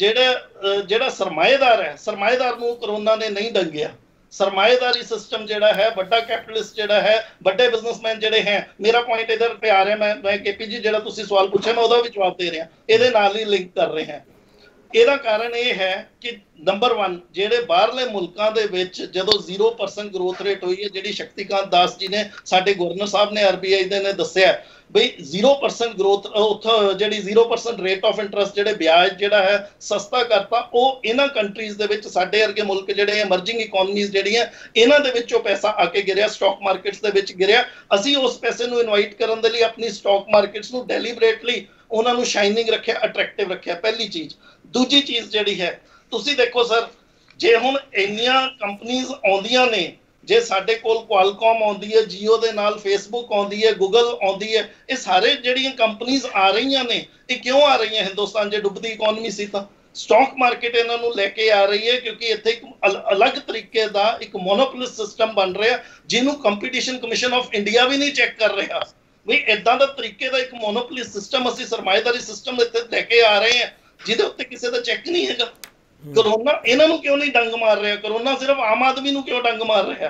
ਜਿਹੜਾ ਸਰਮਾਏਦਾਰ ਹੈ, ਸਰਮਾਏਦਾਰ ਨੂੰ ਕਰੋਨਾ ਨੇ ਨਹੀਂ ਡੰਗਿਆ। ਸਰਮਾਏਦਾਰੀ ਸਿਸਟਮ ਜਿਹੜਾ ਹੈ, ਵੱਡਾ ਕੈਪੀਟਲਿਸਟ ਜਿਹੜਾ ਹੈ, ਵੱਡੇ ਬਿਜ਼ਨਸਮੈਨ ਜਿਹੜੇ ਹੈ, ਮੇਰਾ ਪੁਆਇੰਟ ਇਧਰ ਤੇ ਆ ਰਿਹਾ। ਮੈਂ KP ਜੀ ਜਿਹੜਾ ਤੁਸੀਂ ਸਵਾਲ ਪੁੱਛਿਆ ਮੈਂ ਉਹਦਾ ਵੀ ਜਵਾਬ ਦੇ ਰਿਹਾ, ਇਹਦੇ ਨਾਲ ਹੀ ਲਿੰਕ ਕਰ ਰਹੇ ਹਾਂ। ਇਹਦਾ ਕਾਰਨ ਇਹ ਹੈ ਕਿ ਨੰਬਰ 1 ਜਿਹੜੇ ਬਾਹਰਲੇ ਮੁਲਕਾਂ ਦੇ ਵਿੱਚ ਜਦੋਂ 0% ਗਰੋਥ ਰੇਟ ਹੋਈ ਹੈ, ਜਿਹੜੀ ਸ਼ਕਤੀਕਾਂਤ ਦਾਸ ਜੀ ਨੇ ਸਾਡੇ ਗਵਰਨਰ ਸਾਹਿਬ ਨੇ RBI ਦੇ ਨੇ ਦੱਸਿਆ ਬਈ 0% ਗਰੋਥ, ਉੱਥੋਂ ਜਿਹੜੀ 0% ਰੇਟ ਆਫ ਇੰਟਰਸਟ ਜਿਹੜੇ ਵਿਆਜ ਜਿਹੜਾ ਹੈ ਸਸਤਾ ਕਰਤਾ, ਉਹ ਇਹਨਾਂ ਕੰਟਰੀਜ਼ ਦੇ ਵਿੱਚ ਸਾਡੇ ਵਰਗੇ ਮੁਲਕ ਜਿਹੜੇ ਐਮਰਜਿੰਗ ਇਕਨੋਮੀਜ਼ ਜਿਹੜੀਆਂ ਇਹਨਾਂ ਦੇ ਵਿੱਚ ਉਹ ਪੈਸਾ ਆ ਕੇ ਗਿਰਿਆ, ਸਟਾਕ ਮਾਰਕੀਟਸ ਦੇ ਵਿੱਚ ਗਿਰਿਆ। ਅਸੀਂ ਉਸ ਪੈਸੇ ਨੂੰ ਇਨਵਾਈਟ ਕਰਨ ਦੇ ਲਈ ਆਪਣੀ ਸਟਾਕ ਮਾਰਕੀਟਸ ਨੂੰ ਡੈਲੀਬਰੇਟਲੀ ਉਹਨਾਂ ਨੂੰ ਸ਼ਾਈਨਿੰਗ ਰੱਖਿਆ, ਅਟਰੈਕਟਿਵ ਰੱਖਿਆ, ਪਹਿਲੀ ਚੀਜ਼। ਦੂਜੀ ਚੀਜ਼ ਜਿਹੜੀ ਹੈ ਤੁਸੀਂ ਦੇਖੋ ਸਰ, ਜੇ ਹੁਣ ਇੰਨੀਆਂ ਕੰਪਨੀਆਂ ਆਉਂਦੀਆਂ ਨੇ, ਜੇ ਸਾਡੇ ਕੋਲ ਕੁਆਲਕਾਮ ਆਉਂਦੀ ਹੈ, ਜੀਓ ਦੇ ਨਾਲ ਫੇਸਬੁੱਕ ਆਉਂਦੀ ਹੈ, ਗੂਗਲ ਆਉਂਦੀ ਹੈ, ਇਹ ਸਾਰੇ ਜਿਹੜੀਆਂ ਕੰਪਨੀਆਂ ਆ ਰਹੀਆਂ ਨੇ ਇਹ ਕਿਉਂ ਆ ਰਹੀਆਂ? ਹਿੰਦੁਸਤਾਨ ਜੇ ਡੁੱਬਦੀ ਇਕਨੋਮੀ ਸੀ ਤਾਂ ਸਟਾਕ ਮਾਰਕੀਟ ਇਹਨਾਂ ਨੂੰ ਲੈ ਕੇ ਆ ਰਹੀ ਹੈ, ਕਿਉਂਕਿ ਇੱਥੇ ਇੱਕ ਅਲੱਗ ਤਰੀਕੇ ਦਾ ਇੱਕ ਮੋਨੋਪੋਲਿਸਟ ਸਿਸਟਮ ਬਣ ਰਿਹਾ ਜਿਹਨੂੰ ਕੰਪੀਟੀਸ਼ਨ ਕਮਿਸ਼ਨ ਆਫ ਇੰਡੀਆ ਵੀ ਨਹੀਂ ਚੈੱਕ ਕਰ ਰਿਹਾ। ਵੀ ਇਦਾਂ ਦਾ ਤਰੀਕੇ ਦਾ ਇੱਕ ਮੋਨੋਪੋਲਿਸਟ ਸਿਸਟਮ, ਅਸੀਂ ਸਰਮਾਏਦਾਰੀ ਸਿਸਟਮ ਇੱਥੇ ਲੈ ਕੇ ਆ ਰਹੇ ਹਾਂ ਜਿਹਦੇ ਉੱਤੇ ਕਿਸੇ ਦਾ ਚੈੱਕ ਨਹੀਂ ਹੈਗਾ। ਕਰੋਨਾ ਇਹਨਾਂ ਨੂੰ ਕਿਉਂ ਨਹੀਂ ਡੰਗ ਮਾਰ ਰਿਹਾ? ਕਰੋਨਾ ਸਿਰਫ ਆਮ ਆਦਮੀ ਨੂੰ ਕਿਉਂ ਡੰਗ ਮਾਰ ਰਿਹਾ?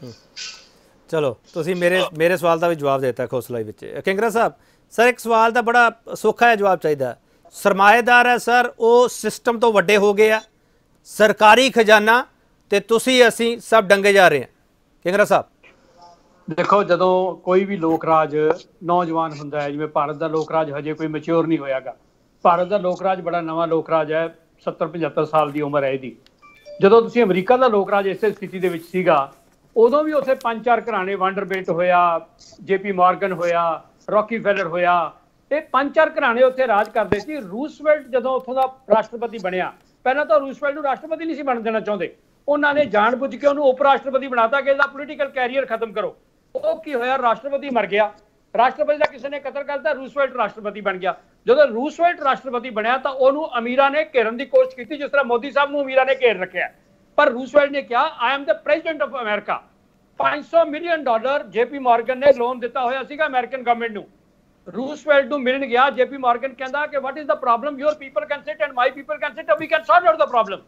ਚਲੋ ਤੁਸੀਂ ਮੇਰੇ ਸਵਾਲ ਦਾ ਵੀ ਜਵਾਬ ਦੇ ਦਿੱਤਾ ਖੋਸਲਾ ਵਿੱਚ। ਕਿੰਗਰਾ ਸਾਹਿਬ, ਸਰ ਇੱਕ ਸਵਾਲ ਦਾ ਬੜਾ ਸੌਖਾ ਜਿਹਾ ਜਵਾਬ ਚਾਹੀਦਾ। ਸਰਮਾਏਦਾਰ ਹੈ ਸਰ, ਉਹ ਸਿਸਟਮ ਤੋਂ ਵੱਡੇ ਹੋ ਗਏ ਆ, ਸਰਕਾਰੀ ਖਜ਼ਾਨਾ ਤੇ ਤੁਸੀਂ ਅਸੀਂ ਸਭ ਡੰਗੇ ਜਾ ਰਹੇ ਹਾਂ। ਕਿੰਗਰਾ ਸਾਹਿਬ ਦੇਖੋ, ਜਦੋਂ ਕੋਈ ਵੀ ਲੋਕ ਰਾਜ ਨੌਜਵਾਨ ਹੁੰਦਾ ਹੈ, ਜਿਵੇਂ ਭਾਰਤ ਦਾ ਲੋਕ ਰਾਜ ਹਜੇ ਕੋਈ ਮੈਚਿਓਰ ਨਹੀਂ ਹੋਇਆਗਾ। ਭਾਰਤ ਦਾ ਲੋਕ ਰਾਜ ਬੜਾ ਨਵਾਂ ਲੋਕ ਰਾਜ ਹੈ, 70-75 ਸਾਲ ਦੀ ਉਮਰ ਹੈ ਇਹਦੀ। ਜਦੋਂ ਤੁਸੀਂ ਅਮਰੀਕਾ ਦਾ ਲੋਕ ਰਾਜ ਇਸੇ ਸਥਿਤੀ ਦੇ ਵਿੱਚ ਸੀਗਾ, ਉਦੋਂ ਵੀ ਉੱਥੇ 5-4 ਘਰਾਣੇ, ਵੰਡਰਬਿਲਟ ਹੋਇਆ, JP ਮਾਰਗਨ ਹੋਇਆ, ਰੌਕੀਫੈਲਰ ਹੋਇਆ, ਇਹ 5-4 ਘਰਾਣੇ ਉੱਥੇ ਰਾਜ ਕਰਦੇ ਸੀ। ਰੂਸਵੈਲਟ ਜਦੋਂ ਉੱਥੋਂ ਦਾ ਰਾਸ਼ਟਰਪਤੀ ਬਣਿਆ, ਪਹਿਲਾਂ ਤਾਂ ਰੂਸਵੈਲਟ ਨੂੰ ਰਾਸ਼ਟਰਪਤੀ ਨਹੀਂ ਸੀ ਬਣ ਦੇਣਾ ਚਾਹੁੰਦੇ, ਉਹਨਾਂ ਨੇ ਜਾਣ-ਬੁੱਝ ਕੇ ਉਹਨੂੰ ਉਪ ਰਾਸ਼ਟਰਪਤੀ ਬਣਾਤਾ ਕਿ ਇਹਦਾ ਪੋਲੀਟੀਕਲ ਕੈਰੀਅਰ ਖਤਮ ਕਰੋ। ਉਹ ਕੀ ਹੋਇਆ, ਰਾਸ਼ਟਰਪਤੀ ਮਰ ਗਿਆ, ਰਾਸ਼ਟਰਪਤੀ ਦਾ ਕਿਸੇ ਨੇ ਕਤਲ ਕਰਤਾ, ਰੂਸਵੈਲਟ ਰਾਸ਼ਟਰਪਤੀ ਬਣ ਗਿਆ। ਜਦੋਂ ਰੂਸਵੈਲਟ ਰਾਸ਼ਟਰਪਤੀ ਬਣਿਆ ਤਾਂ ਉਹਨੂੰ ਅਮੀਰਾਂ ਨੇ ਘੇਰਨ ਦੀ ਕੋਸ਼ਿਸ਼ ਕੀਤੀ, ਜਿਸ ਤਰ੍ਹਾਂ ਮੋਦੀ ਸਾਹਿਬ ਨੂੰ ਅਮੀਰਾਂ ਨੇ ਘੇਰ ਰੱਖਿਆ। ਪਰ ਰੂਸਵੈਲਟ ਨੇ ਕਿਹਾ, I am the president of America. $500 million JP Morgan ਨੇ ਲੋਨ ਦਿੱਤਾ ਹੋਇਆ ਸੀਗਾ ਅਮਰੀਕਨ ਗਵਰਨਮੈਂਟ ਨੂੰ। ਰੂਸਵੈਲਟ ਨੂੰ ਮਿਲਣ ਗਿਆ, JP ਮਾਰਗਨ ਕਹਿੰਦਾ ਕਿ what is the problem, your people can sit and my people can sit, we can sort out the problem.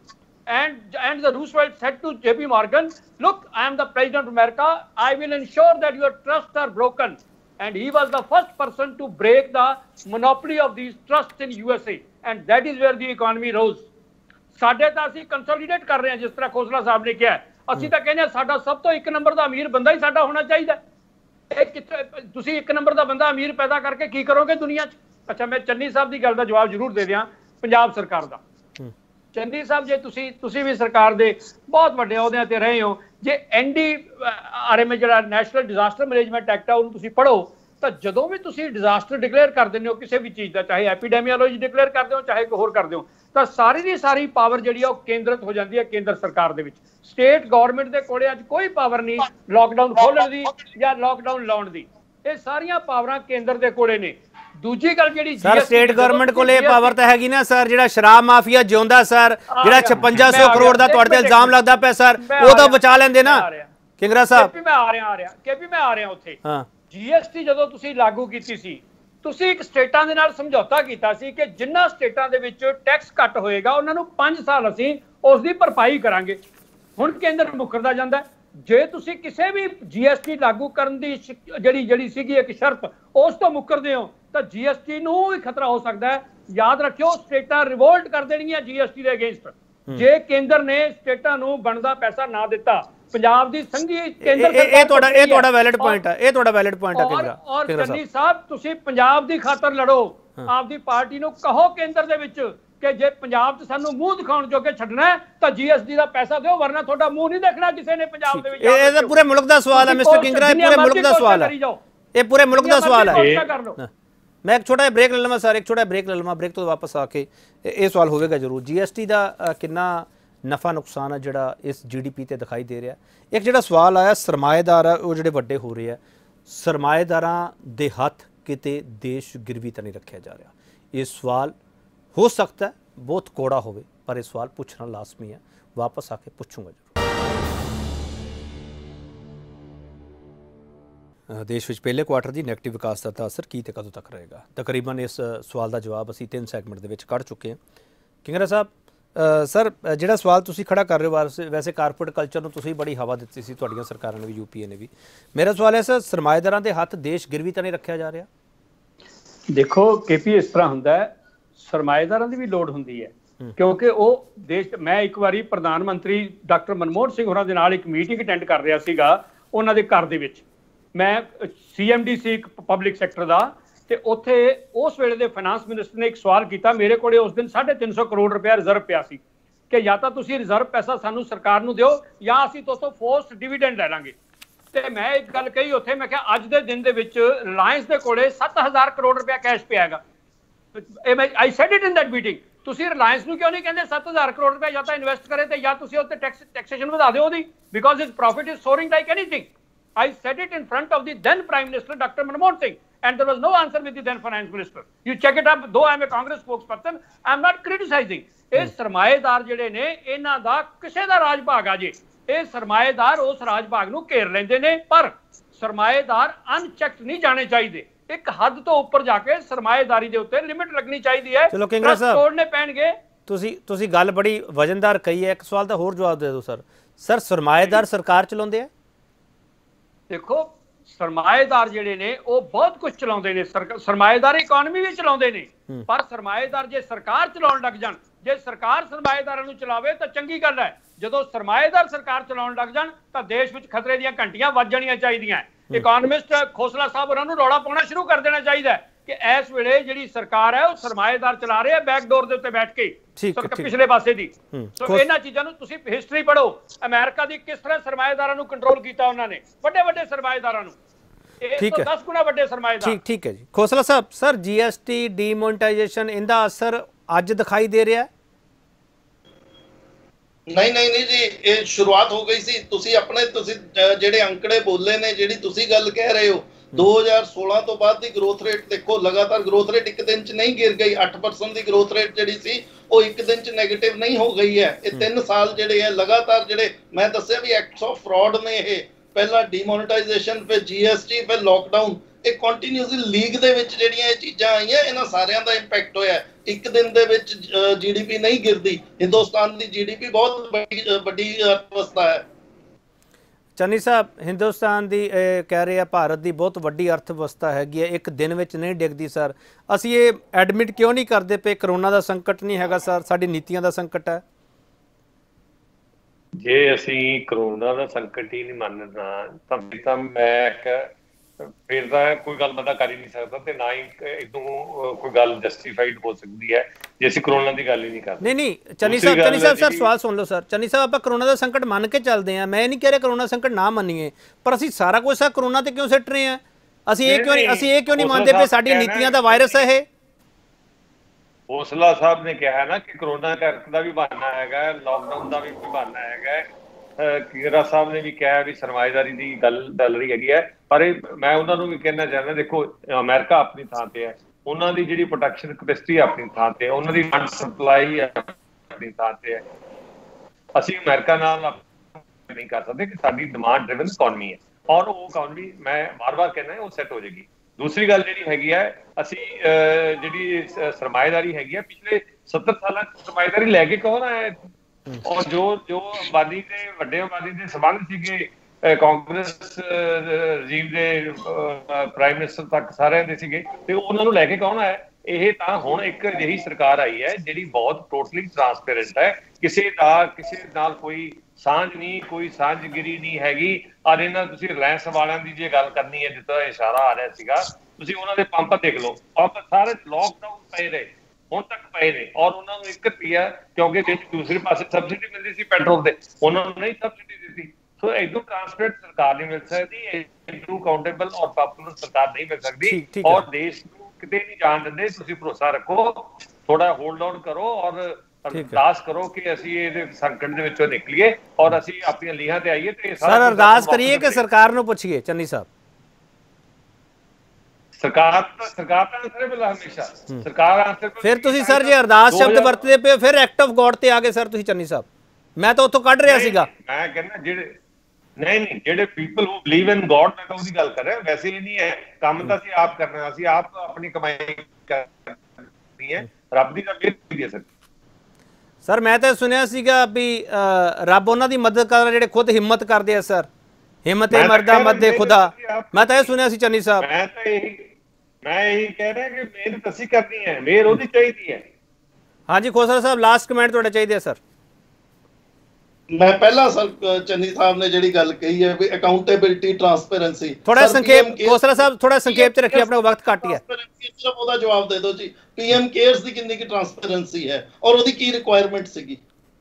And the Roosevelt said to JP Morgan, look, I am the president of America, I will ensure that your trusts are broken. And he was the first person to break the monopoly of these trusts in USA, and that is where the economy rose. ਸਾਡੇ ਤਾਂ ਅਸੀਂ consolidate ਕਰ ਰਹੇ ਹਾਂ, ਜਿਸ ਤਰ੍ਹਾਂ ਖੋਸਲਾ ਸਾਹਿਬ ਨੇ ਕਿਹਾ। ਅਸੀਂ ਤਾਂ ਕਹਿੰਦੇ ਸਾਡਾ ਸਭ ਤੋਂ 1 ਨੰਬਰ ਦਾ ਅਮੀਰ ਬੰਦਾ ਹੀ ਸਾਡਾ ਹੋਣਾ ਚਾਹੀਦਾ। ਇਹ ਕਿੱਥੇ ਤੁਸੀਂ 1 ਨੰਬਰ ਦਾ ਬੰਦਾ ਅਮੀਰ ਪੈਦਾ ਕਰਕੇ ਕੀ ਕਰੋਗੇ ਦੁਨੀਆ 'ਚ? ਅੱਛਾ, ਮੈਂ ਚੰਨੀ ਸਾਹਿਬ ਦੀ ਗੱਲ ਦਾ ਜਵਾਬ ਜ਼ਰੂਰ ਦੇ ਦਿਆਂ। ਪੰਜਾਬ ਸਰਕਾਰ ਦਾ, ਚੰਨੀ ਸਾਹਿਬ, ਜੇ ਤੁਸੀਂ ਵੀ ਸਰਕਾਰ ਦੇ ਬਹੁਤ ਵੱਡੇ ਅਹੁਦਿਆਂ ਤੇ ਰਹੇ ਹੋ, ਜੇ NDRM ਜਿਹੜਾ ਨੈਸ਼ਨਲ ਡਿਜ਼ਾਸਟਰ ਮੈਨੇਜਮੈਂਟ ਐਕਟ ਆ ਉਹਨੂੰ ਤੁਸੀਂ ਪੜ੍ਹੋ, ਤਾਂ ਜਦੋਂ ਵੀ ਤੁਸੀਂ ਡਿਜ਼ਾਸਟਰ ਡਿਕਲੇਅਰ ਕਰ ਦਿੰਦੇ ਹੋ ਕਿਸੇ ਵੀ ਚੀਜ਼ ਦਾ, ਚਾਹੇ ਐਪੀਡੈਮੀਓਲੋਜੀ ਡਿਕਲੇਅਰ ਕਰਦੇ ਹੋ, ਚਾਹੇ ਕੋਈ ਹੋਰ ਕਰਦੇ ਹੋ, ਤਾਂ ਸਾਰੀ ਦੀ ਸਾਰੀ ਪਾਵਰ ਜਿਹੜੀ ਆ ਉਹ ਕੇਂਦਰਿਤ ਹੋ ਜਾਂਦੀ ਹੈ ਕੇਂਦਰ ਸਰਕਾਰ ਦੇ ਵਿੱਚ। ਸਟੇਟ ਗਵਰਨਮੈਂਟ ਦੇ ਕੋਲੇ ਅੱਜ ਕੋਈ ਪਾਵਰ ਨਹੀਂ ਲਾਕਡਾਊਨ ਖੋਲ੍ਹਣ ਦੀ ਜਾਂ ਲਾਕਡਾਊਨ ਲਾਉਣ ਦੀ। ਇਹ ਸਾਰੀਆਂ ਪਾਵਰਾਂ ਕੇਂਦਰ ਦੇ ਕੋਲੇ ਨੇ। ਦੂਜੀ ਗੱਲ ਜਿਹੜੀ ਸਰ, ਸਟੇਟ ਗਵਰਨਮੈਂਟ ਕੋਲੇ ਪਾਵਰ ਤਾਂ ਹੈਗੀ ਨਾ ਸਰ, ਜਿਹੜਾ ਸ਼ਰਾਬ ਮਾਫੀਆ ਜਿਉਂਦਾ ਸਰ, ਜਿਹੜਾ 5600 ਕਰੋੜ ਦਾ ਤੁਹਾਡੇ ਤੇ ਇਲਜ਼ਾਮ ਲੱਗਦਾ ਪਿਆ ਸਰ, ਉਹ ਤਾਂ ਬਚਾ ਲੈਂਦੇ ਨਾ ਕਿੰਗਰਾ ਸਾਹਿਬ। ਮੈਂ ਆ ਰਿਹਾ ਉੱਥੇ। GST ਜਦੋਂ ਤੁਸੀਂ ਲਾਗੂ ਕੀਤੀ ਸੀ, ਤੁਸੀਂ ਇੱਕ ਸਟੇਟਾਂ ਦੇ ਨਾਲ ਸਮਝੌਤਾ ਕੀਤਾ ਸੀ ਕਿ ਜਿੰਨਾ ਸਟੇਟਾਂ ਦੇ ਵਿੱਚ ਟੈਕਸ ਕੱਟ ਹੋਏਗਾ ਉਹਨਾਂ ਨੂੰ 5 ਸਾਲ ਅਸੀਂ ਉਸ ਦੀ ਭਰਪਾਈ ਕਰਾਂਗੇ। ਹੁਣ ਕੇਂਦਰ ਮੁੱਕਰਦਾ ਜਾਂਦਾ। ਜੇ ਤੁਸੀਂ ਕਿਸੇ ਵੀ GST ਲਾਗੂ ਕਰਨ ਦੀ ਜਿਹੜੀ ਸੀਗੀ ਇੱਕ ਸ਼ਰਤ, ਉਸ ਤੋਂ ਮੁੱਕਰਦੇ ਹੋ ਤਾਂ GST ਨੂੰ ਵੀ ਖਤਰਾ ਹੋ ਸਕਦਾ ਹੈ। ਯਾਦ ਰੱਖਿਓ, ਸਟੇਟਾਂ ਰਿਵੋਲਟ ਕਰ ਦੇਣਗੀਆਂ GST ਦੇ ਅਗੇਂਸਟ। ਜੇ ਕੇਂਦਰ ਨੇ ਸਟੇਟਾਂ ਨੂੰ ਬਣਦਾ ਪੈਸਾ ਨਾ ਦਿੱਤਾ, ਪੰਜਾਬ ਦੀ ਸੰਘੀ ਕੇਂਦਰ ਸਰਕਾਰ ਇਹ ਤੁਹਾਡਾ ਵੈਲਿਡ ਪੁਆਇੰਟ ਹੈ, ਇਹ ਤੁਹਾਡਾ ਵੈਲਿਡ ਪੁਆਇੰਟ ਹੈ ਕੇਂਦਰਾ। ਔਰ ਚੰਨੀ ਸਾਹਿਬ ਤੁਸੀਂ ਪੰਜਾਬ ਦੀ ਖਾਤਰ ਲੜੋ, ਆਪਦੀ ਪਾਰਟੀ ਨੂੰ ਕਹੋ ਕੇਂਦਰ ਦੇ ਵਿੱਚ ਕਿ ਜੇ ਪੰਜਾਬ 'ਚ ਸਾਨੂੰ ਮੂੰਹ ਦਿਖਾਉਣ ਜੋਗੇ ਛੱਡਣਾ ਤਾਂ GST ਦਾ ਪੈਸਾ ਦਿਓ, ਵਰਨਾ ਤੁਹਾਡਾ ਮੂੰਹ ਨਹੀਂ ਦੇਖਣਾ ਕਿਸੇ ਨੇ ਪੰਜਾਬ ਦੇ ਵਿੱਚ। ਇਹ ਤਾਂ ਪੂਰੇ ਮੁਲਕ ਦਾ ਸਵਾਲ ਹੈ ਮਿਸਟਰ ਕਿੰਗਰਾ, ਇਹ ਪੂਰੇ ਮੁਲਕ ਦਾ ਸਵਾਲ ਹੈ, ਇਹ ਪੂਰੇ ਮੁਲਕ ਦਾ ਸਵਾਲ ਹੈ। मैं एक छोटा ब्रेक ले लवां सर, एक छोटा ब्रेक ले लवां, ब्रेक तो वापस आके ये सवाल होगा जरूर GST का कितना नफ़ा नुकसान है जिहड़ा इस GDP ते दिखाई दे रहा है। एक जिहड़ा सवाल आया सरमाएदार है वो जिहड़े वड्डे हो रहे हैं, सरमाएदारां दे हत्थ किते देश गिरवी तो नहीं रखा जा रहा। ये सवाल हो सकता है बहुत कौड़ा होवे, पर यह सवाल पूछना लाजमी है, वापस आके पूछूंगा जरूर। देश ਵਿੱਚ ਪਹਿਲੇ ਕੁਆਟਰ ਦੀ ਨੈਗੇਟਿਵ ਵਿਕਾਸ ਦਰ ਦਾ ਅਸਰ ਕੀ ਤੇ ਕਦੋਂ ਤੱਕ ਰਹੇਗਾ? ਤਕਰੀਬਨ ਇਸ ਸਵਾਲ ਦਾ ਜਵਾਬ ਅਸੀਂ 3 ਸੈਗਮੈਂਟ ਦੇ ਵਿੱਚ ਕੱਢ ਚੁੱਕੇ ਹਾਂ। ਕਿੰਗਰਾ ਸਾਹਿਬ, ਸਰ ਜਿਹੜਾ ਸਵਾਲ ਤੁਸੀਂ ਖੜਾ ਕਰ ਰਹੇ ਹੋ, ਵੈਸੇ ਕਾਰਪੋਰੇਟ ਕਲਚਰ ਨੂੰ ਤੁਸੀਂ ਬੜੀ ਹਵਾ ਦਿੱਤੀ ਸੀ, ਤੁਹਾਡੀਆਂ ਸਰਕਾਰਾਂ ਨੇ ਵੀ, UPA ਨੇ ਵੀ। ਮੇਰਾ ਸਵਾਲ ਹੈ ਸਰ, ਸਰਮਾਏਦਾਰਾਂ ਦੇ ਹੱਥ ਦੇਸ਼ ਗਿਰਵੀ ਤਾਂ ਨਹੀਂ ਰੱਖਿਆ ਜਾ ਰਿਹਾ? ਦੇਖੋ KP, ਇਸ ਤਰ੍ਹਾਂ ਹੁੰਦਾ ਹੈ, ਸਰਮਾਏਦਾਰਾਂ ਦੀ ਵੀ ਲੋੜ ਹੁੰਦੀ ਹੈ ਕਿਉਂਕਿ ਉਹ ਦੇਸ਼, ਮੈਂ ਇੱਕ ਵਾਰੀ ਪ੍ਰਧਾਨ ਮੰਤਰੀ ਡਾਕਟਰ ਮਨਮੋਹਨ ਸਿੰਘ ਹੋਰਾਂ ਦੇ ਨਾਲ ਇੱਕ ਮੀਟਿੰਗ ਅਟੈਂਡ ਕਰ ਰਿਹਾ ਸੀਗਾ ਉਹਨਾਂ ਦੇ ਘਰ ਦੇ ਵਿੱਚ। मैं CMD ਸੀ ਇੱਕ ਪਬਲਿਕ ਸੈਕਟਰ ਦਾ, ਤੇ ਉੱਥੇ ਉਸ ਵੇਲੇ ਦੇ ਫਾਈਨਾਂਸ ਮਿਨਿਸਟਰ ਨੇ ਇੱਕ ਸਵਾਲ ਕੀਤਾ ਮੇਰੇ ਕੋਲੇ ਉਸ ਦਿਨ 350 ਕਰੋੜ ਰੁਪਇਆ ਰਿਜ਼ਰਵ ਪਿਆ ਸੀ ਕਿ ਜਾਂ ਤਾਂ ਤੁਸੀਂ ਰਿਜ਼ਰਵ ਪੈਸਾ ਸਾਨੂੰ ਸਰਕਾਰ ਨੂੰ ਦਿਓ ਜਾਂ ਅਸੀਂ ਤੋਂ ਫੋਰਸਡ ਡਿਵੀਡੈਂਡ ਲੈ ਲਾਂਗੇ। ਤੇ ਮੈਂ ਇੱਕ ਗੱਲ ਕਹੀ ਉੱਥੇ, ਮੈਂ ਕਿਹਾ ਅੱਜ ਦੇ ਦਿਨ ਦੇ ਵਿੱਚ ਰਿਲਾਇੰਸ ਦੇ ਕੋਲੇ 7000 ਕਰੋੜ ਰੁਪਇਆ ਕੈਸ਼ ਪਿਆ ਹੈਗਾ। I said it in that meeting. ਤੁਸੀਂ ਰਿਲਾਇੰਸ ਨੂੰ ਕਿਉਂ ਨਹੀਂ ਕਹਿੰਦੇ 7000 ਕਰੋੜ ਰੁਪਇਆ ਜਾਂ ਤਾਂ ਇਨਵੈਸਟ ਕਰੇ ਤੇ ਜਾਂ ਤੁਸੀਂ ਉੱਤੇ ਟੈਕਸੇਸ਼ਨ ਵਧਾ ਦਿਓ ਉਹਦੀ, because his profit is soaring like anything. I said it in front of the then Prime Minister Dr. Manmohan Singh, and there was no answer with the then Finance Minister. You check it up. Though I am a Congress spokesperson, I am not criticizing. ਇਹ ਸਰਮਾਏਦਾਰ ਜਿਹੜੇ ਨੇ ਇਹਨਾਂ ਦਾ ਕਿਸੇ ਦਾ ਰਾਜ ਭਾਗ ਆ ਜੇ, ਇਹ ਸਰਮਾਏਦਾਰ ਉਸ ਰਾਜ ਭਾਗ ਨੂੰ ਘੇਰ ਲੈਂਦੇ ਨੇ, ਪਰ ਸਰਮਾਏਦਾਰ ਅਨਚੈਕਡ ਨਹੀਂ ਜਾਣੇ ਚਾਹੀਦੇ। ਇੱਕ ਹੱਦ ਤੋਂ ਉੱਪਰ ਜਾ ਕੇ ਸਰਮਾਏਦਾਰੀ ਦੇ ਉੱਤੇ ਲਿਮਿਟ ਲੱਗਣੀ ਚਾਹੀਦੀ ਹੈ। ਚਲੋ ਕਿੰਗਰਾ ਸਾਹਿਬ, ਤੋੜਨੇ ਪੈਣਗੇ। ਤੁਸੀਂ ਗੱਲ ਬੜੀ ਵਜਨਦਾਰ ਕਹੀ ਹੈ। ਇੱਕ ਸਵਾਲ ਦਾ ਹੋਰ ਜਵਾਬ ਦੇ ਦਿਓ ਸਰ। ਸਰ ਸਰਮਾਏਦਾਰ ਸਰਕਾਰ ਚਲਾਉਂਦੇ ਆ? ਦੇਖੋ ਸਰਮਾਏਦਾਰ ਜਿਹੜੇ ਨੇ ਉਹ ਬਹੁਤ ਕੁਝ ਚਲਾਉਂਦੇ ਨੇ, ਸਰਮਾਏਦਾਰ ਇਕਨੋਮੀ ਵੀ ਚਲਾਉਂਦੇ ਨੇ, ਪਰ ਸਰਮਾਏਦਾਰ ਜੇ ਸਰਕਾਰ ਚਲਾਉਣ ਲੱਗ ਜਾਣ, ਜੇ ਸਰਕਾਰ ਸਰਮਾਏਦਾਰਾਂ ਨੂੰ ਚਲਾਵੇ ਤਾਂ ਚੰਗੀ ਗੱਲ ਹੈ। ਜਦੋਂ ਸਰਮਾਏਦਾਰ ਸਰਕਾਰ ਚਲਾਉਣ ਲੱਗ ਜਾਣ ਤਾਂ ਦੇਸ਼ ਵਿੱਚ ਖਤਰੇ ਦੀਆਂ ਘੰਟੀਆਂ ਵੱਜ ਜਾਣੀਆਂ ਚਾਹੀਦੀਆਂ। ਇਕਨੋਮਿਸਟ ਖੋਸਲਾ ਸਾਹਿਬ ਉਹਨਾਂ ਨੂੰ ਰੌਲਾ ਪਾਉਣਾ ਸ਼ੁਰੂ ਕਰ ਦੇਣਾ ਚਾਹੀਦਾ ਕਿ ਇਸ ਵੇਲੇ ਜਿਹੜੀ ਸਰਕਾਰ ਹੈ ਉਹ ਸਰਮਾਏਦਾਰ ਚਲਾ ਰਹੇ ਆ ਬੈਕਡੋਰ ਦੇ ਉੱਤੇ ਬੈਠ ਕੇ, ਪਿਛਲੇ ਪਾਸੇ ਦੀ। ਸੋ ਇਹਨਾਂ ਚੀਜ਼ਾਂ ਨੂੰ ਤੁਸੀਂ ਹਿਸਟਰੀ ਪੜ੍ਹੋ, ਅਮਰੀਕਾ ਦੀ ਕਿਸ ਤਰ੍ਹਾਂ ਸਰਮਾਏਦਾਰਾਂ ਨੂੰ ਕੰਟਰੋਲ ਕੀਤਾ ਉਹਨਾਂ ਨੇ, ਵੱਡੇ ਵੱਡੇ ਸਰਮਾਏਦਾਰਾਂ ਨੂੰ, ਇਹ ਤੋਂ 10 ਗੁਣਾ ਵੱਡੇ ਸਰਮਾਏਦਾਰ। ਠੀਕ ਹੈ ਜੀ। Khosla sahib, sir GST demonetisation ਇਹਦਾ ਅਸਰ ਅੱਜ ਦਿਖਾਈ ਦੇ ਰਿਹਾ? ਨਹੀਂ ਜੀ, ਇਹ ਸ਼ੁਰੂਆਤ ਹੋ ਗਈ ਸੀ। ਤੁਸੀਂ ਜਿਹੜੇ ਅੰਕੜੇ ਬੋਲੇ ਨੇ, ਜਿਹੜੀ ਤੁਸੀਂ ਗੱਲ ਕਹਿ ਰਹੇ ਹੋ, 2016 ਤੋਂ ਬਾਅਦ ਦੀ ਗਰੋਥ ਰੇਟ ਦੇਖੋ, ਲਗਾਤਾਰ ਗਰੋਥ ਰੇਟ ਇੱਕ ਦਿਨ 'ਚ ਨਹੀਂ ਗਿਰ ਗਈ। 8% ਦੀ ਗਰੋਥ ਰੇਟ ਜਿਹੜੀ ਸੀ ਉਹ ਇੱਕ ਦਿਨ 'ਚ ਨੈਗੇਟਿਵ ਨਹੀਂ ਹੋ ਗਈ ਹੈ। ਇਹ 3 ਸਾਲ ਜਿਹੜੇ ਹੈ ਲਗਾਤਾਰ, ਜਿਹੜੇ ਮੈਂ ਦੱਸਿਆ ਵੀ ਐਕਟਸ ਆਫ ਫਰਾਡ ਨੇ, ਇਹ ਪਹਿਲਾਂ ਡੀਮੋਨਟਾਈਜੇਸ਼ਨ, ਫਿਰ GST, ਫਿਰ ਲੋਕਡਾਊਨ, ਇਹ ਕੰਟੀਨਿਊਸਲੀ ਲੀਗ ਦੇ ਵਿੱਚ ਜਿਹੜੀਆਂ ਇਹ ਚੀਜ਼ਾਂ ਆਈਆਂ, ਇਹਨਾਂ ਸਾਰਿਆਂ ਦਾ ਇੰਪੈਕਟ ਹੋਇਆ। ਇੱਕ ਦਿਨ ਦੇ ਵਿੱਚ GDP ਨਹੀਂ ਗਿਰਦੀ। ਹਿੰਦੁਸਤਾਨ ਦੀ GDP ਬਹੁਤ ਵੱਡੀ ਅਰਥਵਿਵਸਥਾ ਹੈ। ਚੰਨੀ ਸਾਹਿਬ, ਹਿੰਦੁਸਤਾਨ ਦੀ ਕਹਿ ਰਹੇ ਆ ਭਾਰਤ ਦੀ ਬਹੁਤ ਵੱਡੀ ਅਰਥ ਵਿਵਸਥਾ ਹੈਗੀ ਹੈ, ਇੱਕ ਦਿਨ ਵਿੱਚ ਨਹੀਂ ਡਿੱਗਦੀ। ਸਰ ਅਸੀਂ ਇਹ ਐਡਮਿਟ ਕਿਉਂ ਨਹੀਂ ਕਰਦੇ ਪਏ? ਕਰੋਨਾ ਦਾ ਸੰਕਟ ਨਹੀਂ ਹੈਗਾ ਸਰ, ਸਾਡੀ ਨੀਤੀਆਂ ਦਾ ਸੰਕਟ ਹੈ। ਜੇ ਅਸੀਂ ਕਰੋਨਾ ਦਾ ਸੰਕਟ ਹੀ ਨਹੀਂ ਮੰਨਣਾ ਤਾਂ ਮੈਂ ਫਿਰ ਤਾਂ ਕੋਈ ਗੱਲ ਬੰਦਾ ਕਰ ਹੀ ਨਹੀਂ ਸਕਦਾ, ਤੇ ਨਾ ਹੀ ਇਦੋਂ ਕੋਈ ਗੱਲ ਜਸਟੀਫਾਈਡ ਹੋ ਸਕਦੀ ਹੈ ਜੇ ਅਸੀਂ ਕਰੋਨਾ ਦੀ ਗੱਲ ਹੀ ਨਹੀਂ ਕਰਦੇ। ਨਹੀਂ ਚੰਨੀ ਸਾਹਿਬ ਸਰ ਸਵਾਲ ਸੁਣ ਲਓ ਸਰ। ਚੰਨੀ ਸਾਹਿਬ, ਆਪਾਂ ਕਰੋਨਾ ਦਾ ਸੰਕਟ ਮੰਨ ਕੇ ਚੱਲਦੇ ਹਾਂ, ਮੈਂ ਨਹੀਂ ਕਹਿ ਰਿਹਾ ਕਰੋਨਾ ਸੰਕਟ ਨਾ ਮੰਨੀਏ, ਪਰ ਅਸੀਂ ਸਾਰਾ ਕੁਝ ਕਰੋਨਾ ਤੇ ਕਿਉਂ ਸਿੱਟ ਰਹੇ ਹਾਂ? ਅਸੀਂ ਇਹ ਕਿਉਂ ਨਹੀਂ ਮੰਨਦੇ ਪਏ ਸਾਡੀਆਂ ਨੀਤੀਆਂ ਦਾ ਵਾਇਰਸ ਹੈ ਇਹ? ਖੋਸਲਾ ਸਾਹਿਬ ਨੇ ਕਿਹਾ ਨਾ ਕਿ ਕਰੋਨਾ ਦਾ ਵੀ ਬਹਾਨਾ ਹੈਗਾ, ਲਾਕਡਾਊਨ ਦਾ ਵੀ ਕੋਈ ਬਹਾਨਾ ਹੈਗਾ। ਕਿੰਗਰਾ ਸਾਹਿਬ ਨੇ ਵੀ ਕਿਹਾ ਵੀ ਸਰਮਾਏਦਾਰੀ ਦੀ ਗੱਲ ਚੱਲ ਰਹੀ ਹੈਗੀ ਹੈ, ਪਰ ਮੈਂ ਉਹਨਾਂ ਨੂੰ ਵੀ ਕਹਿਣਾ ਚਾਹੁੰਦਾ, ਦੇਖੋ ਅਮਰੀਕਾ ਆਪਣੀ ਥਾਂ ਤੇ ਹੈ, ਉਹਨਾਂ ਦੀ ਜਿਹੜੀ ਪ੍ਰੋਡਕਸ਼ਨ ਕੈਪੈਸਿਟੀ ਆਪਣੀ ਥਾਂ ਤੇ ਹੈ, ਉਹਨਾਂ ਦੀ ਫੰਡ ਸਪਲਾਈ ਆਪਣੀ ਥਾਂ ਤੇ ਹੈ। ਅਸੀਂ ਅਮਰੀਕਾ ਨਾਲ ਨਹੀਂ ਕਰ ਸਕਦੇ ਕਿ ਸਾਡੀ ਡਿਮਾਂਡ ਡਰਿਵਨ ਇਕਨੋਮੀ ਹੈ, ਔਰ ਉਹ ਇਕਨੋਮੀ ਮੈਂ ਵਾਰ-ਵਾਰ ਕਹਿਣਾ ਉਹ ਸੈੱਟ ਹੋ ਜਾਏਗੀ। ਦੂਸਰੀ ਗੱਲ ਜਿਹੜੀ ਹੈਗੀ ਹੈ, ਅਸੀਂ ਜਿਹੜੀ ਸਰਮਾਏਦਾਰੀ ਹੈਗੀ ਹੈ, ਪਿਛਲੇ 70 ਸਾਲਾਂ ਸਰਮਾਏਦਾਰੀ ਲੈ ਕੇ ਕੌਣ ਆਇਆ? ਔਰ ਜੋ ਆਬਾਦੀ ਦੇ ਵੱਡੇ ਆਬਾਦੀ ਦੇ ਸੰਬੰਧ ਸੀਗੇ ਕਾਂਗਰਸ ਰਜੀਮ ਦੇ ਪ੍ਰਾਈਮ ਮਿਨਿਸਟਰ ਤੱਕ ਸਾਰਿਆਂ ਦੇ ਸੀਗੇ, ਤੇ ਉਹਨਾਂ ਨੂੰ ਲੈ ਕੇ ਕੌਣ ਆਇਆ? ਇਹ ਤਾਂ ਹੁਣ ਇੱਕ ਅਜਿਹੀ ਸਰਕਾਰ ਆਈ ਹੈ ਜਿਹੜੀ ਬਹੁਤ ਟੋਟਲੀ ਟਰਾਂਸਪੇਰੈਂਟ ਹੈ, ਕਿਸੇ ਨਾਲ ਕੋਈ ਸਾਂਝ ਨਹੀਂ, ਕੋਈ ਸਾਂਝਗਿਰੀ ਨਹੀਂ ਹੈਗੀ। ਔਰ ਇਹਨਾਂ ਤੁਸੀਂ ਰਿਲਾਇੰਸ ਵਾਲਿਆਂ ਦੀ ਜੇ ਗੱਲ ਕਰਨੀ ਹੈ, ਜਿੱਦਾਂ ਇਸ਼ਾਰਾ ਆ ਰਿਹਾ ਸੀਗਾ, ਤੁਸੀਂ ਉਹਨਾਂ ਦੇ ਪੰਪ ਦੇਖ ਲਓ, ਪੰਪ ਸਾਰੇ ਲੋਕਡਾਊਨ ਪਏ ਰਹੇ, ਹੁਣ ਤੱਕ ਪਏ ਨੇ, ਔਰ ਉਹਨਾਂ ਨੂੰ 1 ਰੁਪਿਆ, ਕਿਉਂਕਿ ਦੂਸਰੇ ਪਾਸੇ ਸਬਸਿਡੀ ਮਿਲਦੀ ਸੀ ਪੈਟਰੋਲ ਤੇ, ਉਹਨਾਂ ਨੂੰ ਨਹੀਂ ਸਬਸਿਡੀ ਦਿੱਤੀ। ਸੋ एकदम ट्रांसपेरेंट सरकार नहीं मिल सकती, एकदम अकाउंटेबल और पॉपुलर सरकार नहीं मिल सकती। और देश को किते नहीं जान देंगे। तुसी भरोसा रखो, थोड़ा होल्ड ऑन करो और अरदास करो कि ਅਸੀਂ ਇਹ ਸੰਕਟ ਦੇ ਵਿੱਚੋਂ ਨਿਕਲੀਏ ਔਰ ਅਸੀਂ ਆਪਣੀਆਂ ਲੀਹਾਂ ਤੇ ਆਈਏ। ਤੇ ਸਰ ਅਰਦਾਸ ਕਰੀਏ ਕਿ ਸਰਕਾਰ ਨੂੰ ਪੁੱਛੀਏ ਚੰਨੀ ਸਾਹਿਬ। ਸਰਕਾਰ ਦਾ ਆਨਸਰ ਮਿਲਾ ਹਮੇਸ਼ਾ, ਸਰਕਾਰ ਆਨਸਰ। ਫਿਰ ਤੁਸੀਂ ਸਰ ਜੇ ਅਰਦਾਸ ਸ਼ਬਦ ਵਰਤਦੇ ਪਏ ਫਿਰ ਐਕਟ ਆਫ ਗੋਡ ਤੇ ਆ ਗਏ ਸਰ ਤੁਸੀਂ ਚੰਨੀ ਸਾਹਿਬ। ਮੈਂ ਤਾਂ ਉੱਥੋਂ ਕੱਢ ਰਿਹਾ ਸੀਗਾ। ਮੈਂ ਕਹਿੰਦਾ ਜਿਹੜੇ ਨਹੀਂ ਜਿਹੜੇ people who believe in God, ਮੈਂ ਤਾਂ ਉਹਦੀ ਗੱਲ ਕਰ ਰਿਹਾ। ਵੈਸੇ ਇਹ ਨਹੀਂ ਹੈ, ਕੰਮ ਤਾਂ ਅਸੀਂ ਆਪ ਕਰਨਾ, ਅਸੀਂ ਆਪ ਆਪਣੀ ਕਮਾਈ ਕਰਨੀ ਹੈ, ਰੱਬ ਦੀ ਤਾਂ ਮਿਹਰ ਹੈ ਸਰ। ਸਰ ਮੈਂ ਤਾਂ ਸੁਣਿਆ ਸੀਗਾ ਵੀ ਰੱਬ ਉਹਨਾਂ ਦੀ ਮਦਦ ਕਰਦਾ ਜਿਹੜੇ ਖੁਦ ਹਿੰਮਤ ਕਰਦੇ ਆ ਸਰ, ਹਿੰਮਤ ਏ ਮਰਦਾ ਮਦਦ ਖੁਦਾ। ਮੈਂ ਤਾਂ ਇਹ ਸੁਣਿਆ ਸੀ ਚੰਨੀ ਸਾਹਿਬ। ਮੈਂ ਇਹੀ ਕਹਿ ਰਿਹਾ ਕਿ ਮਿਹਨਤ ਅਸੀਂ ਕਰਨੀ ਹੈ, ਮਿਹਰ ਉਹਦੀ ਚਾਹੀਦੀ ਹੈ। ਹਾਂਜੀ ਖੋਸਲਾ ਸਾਹਿਬ ਲਾਸਟ ਕਮੈਂਟ ਤੁਹਾਡਾ ਚਾਹੀਦਾ ਸਰ। ਮੈਂ ਪਹਿਲਾਂ ਸਰ ਚੰਨੀ ਸਾਹਿਬ ਨੇ ਜਿਹੜੀ ਗੱਲ ਕਹੀ ਹੈ ਵੀ ਅਕਾਊਂਟੇਬਿਲਟੀ ਟਰਾਂਸਪੇਰੈਂਸੀ, ਥੋੜਾ ਸੰਖੇਪ ਖੋਸਲਾ ਸਾਹਿਬ ਥੋੜਾ ਸੰਖੇਪ ਚ ਰੱਖਿਏ, ਆਪਣਾ ਵਕਤ ਘੱਟ ਹੀ ਹੈ। ਸਿਰਫ ਉਹਦਾ ਜਵਾਬ ਦੇ ਦਿਓ ਜੀ, ਪੀਐਮ ਕੇਅਰਸ ਦੀ ਕਿੰਨੀ ਕੀ ਟਰਾਂਸਪੇਰੈਂਸੀ ਹੈ ਔਰ ਉਹਦੀ ਕੀ ਰਿਕੁਆਇਰਮੈਂਟ ਸੀਗੀ?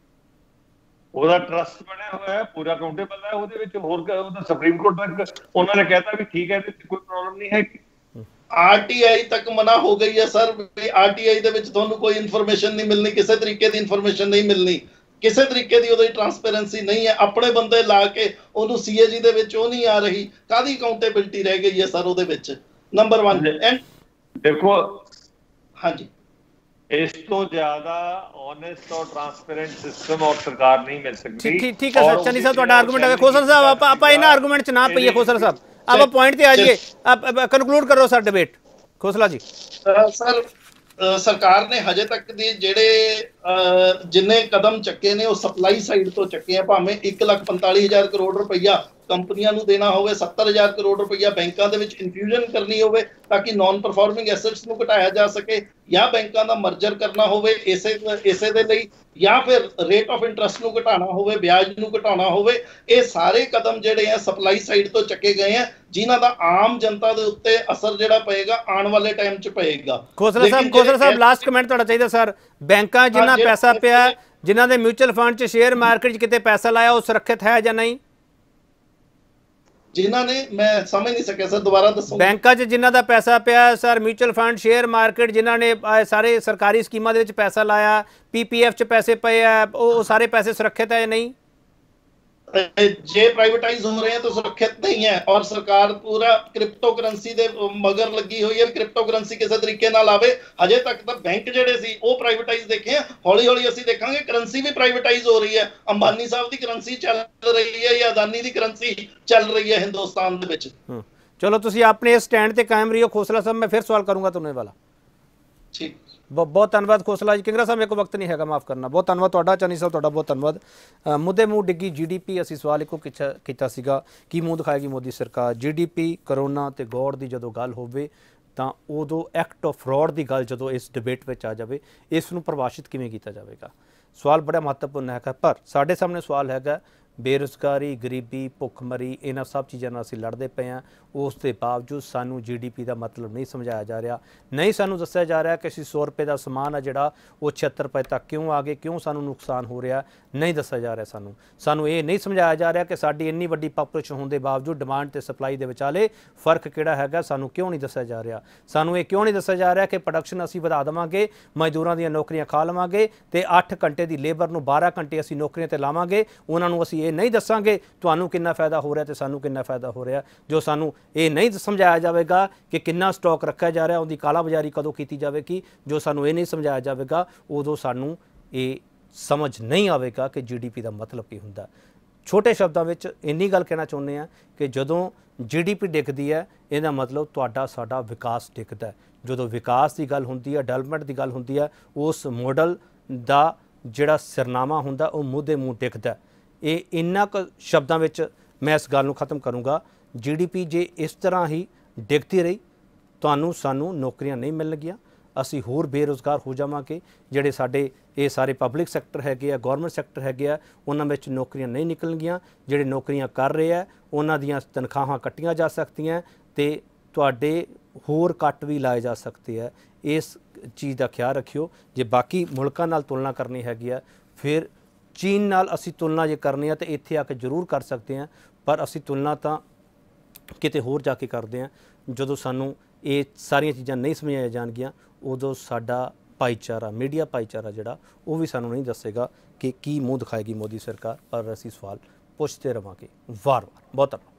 ਉਹਦਾ ਟਰਸਟ ਬਣਿਆ ਹੋਇਆ ਹੈ, ਪੂਰਾ ਅਕਾਊਂਟੇਬਲ ਹੈ ਉਹਦੇ ਵਿੱਚ। ਹੋਰ ਉਹਦਾ ਸੁਪਰੀਮ ਕੋਰਟ ਤੱਕ ਉਹਨਾਂ ਨੇ ਕਹਿਤਾ ਵੀ ਠੀਕ ਹੈ, ਕੋਈ ਪ੍ਰੋਬਲਮ ਨਹੀਂ ਹੈ। ਆਰਟੀਆਈ ਤੱਕ ਮਨਾ ਹੋ ਗਈ ਹੈ ਸਰ, ਆਰਟੀਆਈ ਦੇ ਵਿੱਚ ਤੁਹਾਨੂੰ ਕੋਈ ਇਨਫੋਰਮੇਸ਼ਨ ਨਹੀਂ ਮਿਲਣੀ, ਕਿਸੇ ਤਰੀਕੇ ਦੀ ਇਨਫੋਰਮੇਸ਼ਨ ਨਹੀਂ ਮਿਲਣੀ, ਕਿਸੇ ਤਰੀਕੇ ਦੀ ਉਹਦੀ ਟਰਾਂਸਪੇਰੈਂਸੀ ਨਹੀਂ ਹੈ। ਆਪਣੇ ਬੰਦੇ ਲਾ ਕੇ ਉਹਨੂੰ ਸੀਏਜੀ ਦੇ ਵਿੱਚ ਉਹ ਨਹੀਂ ਆ ਰਹੀ, ਕਾਹਦੀ ਅਕਾਊਂਟੇਬਿਲਟੀ ਰਹਿ ਗਈ ਹੈ ਸਰ ਉਹਦੇ ਵਿੱਚ? ਨੰਬਰ 1 ਐਂਡ ਦੇਖੋ ਹਾਂਜੀ, ਇਸ ਤੋਂ ਜ਼ਿਆਦਾ ਓਨੈਸਟ ਔਰ ਟਰਾਂਸਪੇਰੈਂਟ ਸਿਸਟਮ ਔਰ ਸਰਕਾਰ ਨਹੀਂ ਮਿਲ ਸਕਦੀ। ਠੀਕ ਹੈ ਸਰ ਚੰਨੀ ਸਾਹਿਬ ਤੁਹਾਡਾ ਆਰਗੂਮੈਂਟ ਹੈ। ਖੋਸਲਾ ਸਾਹਿਬ ਆਪਾਂ ਇਹਨਾਂ ਆਰਗੂਮੈਂਟ ਚ ਨਾ ਪਈਏ। ਖੋਸਲਾ ਸਾਹਿਬ ਆਪਾਂ ਪੁਆਇੰਟ ਤੇ ਆ ਜਾਈਏ, ਕਨਕਲੂਡ ਕਰੋ ਸਰ ਡਿਬੇਟ। ਖੋਸਲਾ ਜੀ। ਸਰ ਸਰਕਾਰ ਨੇ ਹਜੇ ਤੱਕ ਦੀ ਜਿਹੜੇ ਜਿੰਨੇ ਕਦਮ ਚੱਕੇ ਨੇ ਉਹ ਸਪਲਾਈ ਸਾਈਡ ਤੋਂ ਚੱਕੇ ਆ। ਭਾਵੇਂ 1,45,000 ਕਰੋੜ ਰੁਪਈਆ ਕੰਪਨੀਆਂ ਨੂੰ ਦੇਣਾ ਹੋਵੇ, 70,000 ਕਰੋੜ ਰੁਪਈਆ ਬੈਂਕਾਂ ਦੇ ਵਿੱਚ ਇਨਫਿਊਜ਼ਨ ਕਰਨੀ ਹੋਵੇ ਤਾਂ ਕਿ ਨਾਨ ਪਰਫਾਰਮਿੰਗ ਐਸੈਟਸ ਨੂੰ ਘਟਾਇਆ ਜਾ ਸਕੇ, ਜਾਂ ਬੈਂਕਾਂ ਦਾ ਮਰਜਰ ਕਰਨਾ ਹੋਵੇ ਇਸੇ ਦੇ ਲਈ, ਜਾਂ ਫਿਰ ਰੇਟ ਆਫ ਇੰਟਰਸਟ ਨੂੰ ਘਟਾਉਣਾ ਹੋਵੇ, ਵਿਆਜ ਨੂੰ ਘਟਾਉਣਾ ਹੋਵੇ। ਇਹ ਸਾਰੇ ਕਦਮ ਜਿਹੜੇ ਆ ਸਪਲਾਈ ਸਾਈਡ ਤੋਂ ਚੱਕੇ ਗਏ ਆ, ਜਿਨ੍ਹਾਂ ਦਾ ਆਮ ਜਨਤਾ ਦੇ ਉੱਤੇ ਅਸਰ ਜਿਹੜਾ ਪਏਗਾ ਆਉਣ ਵਾਲੇ ਟਾਈਮ 'ਚ ਪਏਗਾ। ਖੋਸਲਾ ਸਾਹਿਬ ਲਾਸਟ ਕਮੈਂਟ ਤੁਹਾਡਾ ਚਾਹੀਦਾ ਸਰ। ਬੈਂਕਾਂ ਜਿਨ੍ਹਾਂ ਪੈਸਾ ਪਿਆ, ਜਿਨ੍ਹਾਂ ਦੇ ਮਿਊਚੁਅਲ ਫੰਡ 'ਚ ਸ਼ੇਅਰ ਮਾਰਕੀਟ 'ਚ ਕਿਤੇ ਪੈਸਾ ਲਾਇਆ, ਉਹ ਸੁਰੱਖਿਅਤ ਹੈ ਜਾਂ ਨਹੀਂ? ਜਿਨ੍ਹਾਂ ਨੇ, ਮੈਂ ਸਮਝ ਨਹੀਂ ਸਕਿਆ ਸਰ, ਦੁਬਾਰਾ ਦੱਸੋ। ਬੈਂਕਾਂ 'ਚ ਜਿਨ੍ਹਾਂ ਦਾ ਪੈਸਾ ਪਿਆ sir, mutual fund, share market, ਜਿਨ੍ਹਾਂ ਨੇ ਸਾਰੇ ਸਰਕਾਰੀ ਸਕੀਮਾਂ ਦੇ ਵਿੱਚ ਪੈਸਾ ਲਾਇਆ, ਪੀਪੀਐਫ 'ਚ ਪੈਸੇ ਪਏ ਆ, ਉਹ ਸਾਰੇ ਪੈਸੇ ਸੁਰੱਖਿਅਤ ਹੈ ਜਾਂ ਨਹੀਂ? ਜੇ ਪ੍ਰਾਈਵੇਟਾਈਜ਼ ਹੋ ਰਹੇ हैं तो सुरक्षित नहीं है और सरकार पूरा क्रिप्टो करंसी ਦੇ ਮਗਰ ਲੱਗੀ ਹੋਈ ਹੈ। ਕ੍ਰਿਪਟੋ ਕਰੰਸੀ ਕਿਸੇ ਤਰੀਕੇ ਨਾਲ ਆਵੇ। ਹਜੇ ਤੱਕ ਤਾਂ ਬੈਂਕ ਜਿਹੜੇ ਸੀ ਉਹ ਪ੍ਰਾਈਵੇਟਾਈਜ਼ ਦੇਖੇ ਆ, ਹੌਲੀ ਹੌਲੀ ਅਸੀਂ ਦੇਖਾਂਗੇ ਕਰੰਸੀ ਵੀ ਪ੍ਰਾਈਵੇਟਾਈਜ਼ ਹੋ ਰਹੀ ਹੈ। ਅੰਬਾਨੀ ਸਾਹਿਬ ਦੀ ਕਰੰਸੀ ਚੱਲ ਰਹੀ ਹੈ ਜਾਂ ਅਦਾਨੀ ਦੀ ਕਰੰਸੀ ਚੱਲ ਰਹੀ ਹੈ ਹਿੰਦੁਸਤਾਨ ਦੇ ਵਿੱਚ। ਚਲੋ ਤੁਸੀਂ ਆਪਣੇ ਇਸ ਸਟੈਂਡ ਤੇ ਕਾਇਮ ਰਹੀਓ। ਖੋਸਲਾ ਸਾਹਿਬ ਮੈਂ ਫਿਰ ਸਵਾਲ ਕਰੂੰਗਾ ਤੁਹਾਨੂੰ ਇਹ ਵਾਲਾ। ਠੀਕ, ਬਹੁਤ ਧੰਨਵਾਦ ਖੋਸਲਾ ਜੀ। ਕਿੰਗਰਾ ਸਾਹਿਬ ਮੇਰੇ ਕੋਲ ਵਕਤ ਨਹੀਂ ਹੈਗਾ, ਮਾਫ ਕਰਨਾ। ਬਹੁਤ ਧੰਨਵਾਦ ਤੁਹਾਡਾ। ਚੰਨੀ ਸਾਹਿਬ ਤੁਹਾਡਾ ਬਹੁਤ ਧੰਨਵਾਦ। ਮੁੱਦੇ ਮੂੰਹ ਡਿੱਗੀ ਜੀਡੀਪੀ, ਅਸੀਂ ਸਵਾਲ ਇੱਕੋ ਕੀਤਾ ਸੀਗਾ ਕੀ ਮੂੰਹ ਦਿਖਾਏਗੀ ਮੋਦੀ ਸਰਕਾਰ। ਜੀਡੀਪੀ, ਕਰੋਨਾ ਤੇ ਗੌੜ ਦੀ ਜਦੋਂ ਗੱਲ ਹੋਵੇ ਤਾਂ ਉਦੋਂ ਐਕਟ ਆਫ ਫਰਾਡ ਦੀ ਗੱਲ ਜਦੋਂ ਇਸ ਡਿਬੇਟ ਵਿੱਚ ਆ ਜਾਵੇ, ਇਸ ਨੂੰ ਪਰਿਭਾਸ਼ਿਤ ਕਿਵੇਂ ਕੀਤਾ ਜਾਵੇਗਾ? ਸਵਾਲ ਬੜਾ ਮਹੱਤਵਪੂਰਨ ਹੈਗਾ। ਪਰ ਸਾਡੇ ਸਾਹਮਣੇ ਸਵਾਲ ਹੈਗਾ ਬੇਰੁਜ਼ਗਾਰੀ, ਗਰੀਬੀ, ਭੁੱਖਮਰੀ, ਇਹਨਾਂ ਸਭ ਚੀਜ਼ਾਂ ਨਾਲ ਅਸੀਂ ਲੜਦੇ ਪਏ ਹਾਂ। ਉਸ ਦੇ ਬਾਵਜੂਦ ਸਾਨੂੰ ਜੀਡੀਪੀ ਦਾ ਮਤਲਬ ਨਹੀਂ ਸਮਝਾਇਆ ਜਾ ਰਿਹਾ। ਨਹੀਂ ਸਾਨੂੰ ਦੱਸਿਆ ਜਾ ਰਿਹਾ ਕਿ ਅਸੀਂ 100 ਰੁਪਏ ਦਾ ਸਮਾਨ ਆ ਜਿਹੜਾ ਉਹ 76 ਰੁਪਏ ਤੱਕ ਕਿਉਂ ਆ ਗਏ, ਕਿਉਂ ਸਾਨੂੰ ਨੁਕਸਾਨ ਹੋ ਰਿਹਾ, ਨਹੀਂ ਦੱਸਿਆ ਜਾ ਰਿਹਾ। ਸਾਨੂੰ ਇਹ ਨਹੀਂ ਸਮਝਾਇਆ ਜਾ ਰਿਹਾ ਕਿ ਸਾਡੀ ਇੰਨੀ ਵੱਡੀ ਪਾਪੂਲੇਸ਼ਨ ਹੋਣ ਦੇ ਬਾਵਜੂਦ ਡਿਮਾਂਡ ਤੇ ਸਪਲਾਈ ਦੇ ਵਿਚਾਲੇ ਫਰਕ ਕਿਹੜਾ ਹੈਗਾ, ਸਾਨੂੰ ਕਿਉਂ ਨਹੀਂ ਦੱਸਿਆ ਜਾ ਰਿਹਾ। ਸਾਨੂੰ ਇਹ ਕਿਉਂ ਨਹੀਂ ਦੱਸਿਆ ਜਾ ਰਿਹਾ ਕਿ ਪ੍ਰੋਡਕਸ਼ਨ ਅਸੀਂ ਵਧਾ ਦੇਵਾਂਗੇ, ਮਜ਼ਦੂਰਾਂ ਦੀਆਂ ਨੌਕਰੀਆਂ ਖਾ ਲਵਾਂਗੇ ਤੇ 8 ਘੰਟੇ ਦੀ ਲੇਬਰ ਨੂੰ 12 ਘੰਟੇ ਅਸੀਂ ਨੌਕਰੀਆਂ ਤੇ ਲਾਵਾਂਗੇ। ਉਹਨਾਂ ਨੂੰ ਅਸੀਂ ਇਹ ਨਹੀਂ ਦੱਸਾਂਗੇ ਤੁਹਾਨੂੰ ਕਿੰਨਾ ਫਾਇਦਾ ਹੋ ਰਿਹਾ ਤੇ ਸਾਨੂੰ ਕਿੰਨਾ ਫਾਇਦਾ ਹੋ ਰਿਹਾ। ਜੋ ਸਾਨੂੰ ਇਹ ਨਹੀਂ ਸਮਝਾਇਆ ਜਾਵੇਗਾ ਕਿ ਕਿੰਨਾ ਸਟਾਕ ਰੱਖਿਆ ਜਾ ਰਿਹਾ, ਉਹਦੀ ਕਾਲਾ ਬਾਜ਼ਾਰੀ ਕਦੋਂ ਕੀਤੀ ਜਾਵੇਗੀ, ਜੋ ਸਾਨੂੰ ਇਹ ਨਹੀਂ ਸਮਝਾਇਆ ਜਾਵੇਗਾ, ਉਦੋਂ ਸਾਨੂੰ ਇਹ ਸਮਝ ਨਹੀਂ ਆਵੇਗਾ ਕਿ ਜੀਡੀਪੀ ਦਾ ਮਤਲਬ ਕੀ ਹੁੰਦਾ। ਛੋਟੇ ਸ਼ਬਦਾਂ ਵਿੱਚ ਇੰਨੀ ਗੱਲ ਕਹਿਣਾ ਚਾਹੁੰਦੇ ਹਾਂ ਕਿ ਜਦੋਂ ਜੀਡੀਪੀ ਡਿੱਗਦੀ ਹੈ ਇਹਦਾ ਮਤਲਬ ਤੁਹਾਡਾ ਸਾਡਾ ਵਿਕਾਸ ਡਿੱਗਦਾ। ਜਦੋਂ ਵਿਕਾਸ ਦੀ ਗੱਲ ਹੁੰਦੀ ਹੈ, ਡਿਵੈਲਪਮੈਂਟ ਦੀ ਗੱਲ ਹੁੰਦੀ ਹੈ, ਉਸ ਮਾਡਲ ਦਾ ਜਿਹੜਾ ਸਿਰਨਾਮਾ ਹੁੰਦਾ ਉਹ ਮੂੰਹ ਦੇ ਮੂੰਹ ਡਿੱਗਦਾ। ਇਹ ਇੰਨਾ ਕੁ ਸ਼ਬਦਾਂ ਵਿੱਚ ਮੈਂ ਇਸ ਗੱਲ ਨੂੰ ਖਤਮ ਕਰੂੰਗਾ। ਜੀਡੀਪੀ ਜੇ ਇਸ ਤਰ੍ਹਾਂ ਹੀ ਡਿੱਗਦੀ ਰਹੀ, ਤੁਹਾਨੂੰ ਸਾਨੂੰ ਨੌਕਰੀਆਂ ਨਹੀਂ ਮਿਲਣਗੀਆਂ, ਅਸੀਂ ਹੋਰ ਬੇਰੁਜ਼ਗਾਰ ਹੋ ਜਾਵਾਂਗੇ। ਜਿਹੜੇ ਸਾਡੇ ਇਹ ਸਾਰੇ ਪਬਲਿਕ ਸੈਕਟਰ ਹੈਗੇ ਆ, ਗੌਰਮੈਂਟ ਸੈਕਟਰ ਹੈਗੇ ਆ, ਉਹਨਾਂ ਵਿੱਚ ਨੌਕਰੀਆਂ ਨਹੀਂ ਨਿਕਲਣਗੀਆਂ। ਜਿਹੜੇ ਨੌਕਰੀਆਂ ਕਰ ਰਹੇ ਆ ਉਹਨਾਂ ਦੀਆਂ ਤਨਖਾਹਾਂ ਕੱਟੀਆਂ ਜਾ ਸਕਦੀਆਂ ਤੇ ਤੁਹਾਡੇ ਹੋਰ ਕੱਟ ਵੀ ਲਾਏ ਜਾ ਸਕਦੇ ਆ। ਇਸ ਚੀਜ਼ ਦਾ ਖਿਆਲ ਰੱਖਿਓ। ਜੇ ਬਾਕੀ ਮੁਲਕਾਂ ਨਾਲ ਤੁਲਨਾ ਕਰਨੀ ਹੈਗੀ ਆ, ਫਿਰ ਚੀਨ ਨਾਲ ਅਸੀਂ ਤੁਲਨਾ ਜੇ ਕਰਨੀ ਆ ਤਾਂ ਇੱਥੇ ਆ ਕੇ ਜ਼ਰੂਰ ਕਰ ਸਕਦੇ ਹਾਂ, ਪਰ ਅਸੀਂ ਤੁਲਨਾ ਤਾਂ ਕਿਤੇ ਹੋਰ ਜਾ ਕੇ ਕਰਦੇ ਹਾਂ। ਜਦੋਂ ਸਾਨੂੰ ਇਹ ਸਾਰੀਆਂ ਚੀਜ਼ਾਂ ਨਹੀਂ ਸਮਝਾਈਆਂ ਜਾਣਗੀਆਂ, ਉਦੋਂ ਸਾਡਾ ਭਾਈਚਾਰਾ, ਮੀਡੀਆ ਭਾਈਚਾਰਾ ਜਿਹੜਾ, ਉਹ ਵੀ ਸਾਨੂੰ ਨਹੀਂ ਦੱਸੇਗਾ ਕਿ ਕੀ ਮੂੰਹ ਦਿਖਾਏਗੀ ਮੋਦੀ ਸਰਕਾਰ। ਪਰ ਅਸੀਂ ਸਵਾਲ ਪੁੱਛਦੇ ਰਹਾਂਗੇ ਵਾਰ-ਵਾਰ। ਬਹੁਤ ਧੰਨਵਾਦ।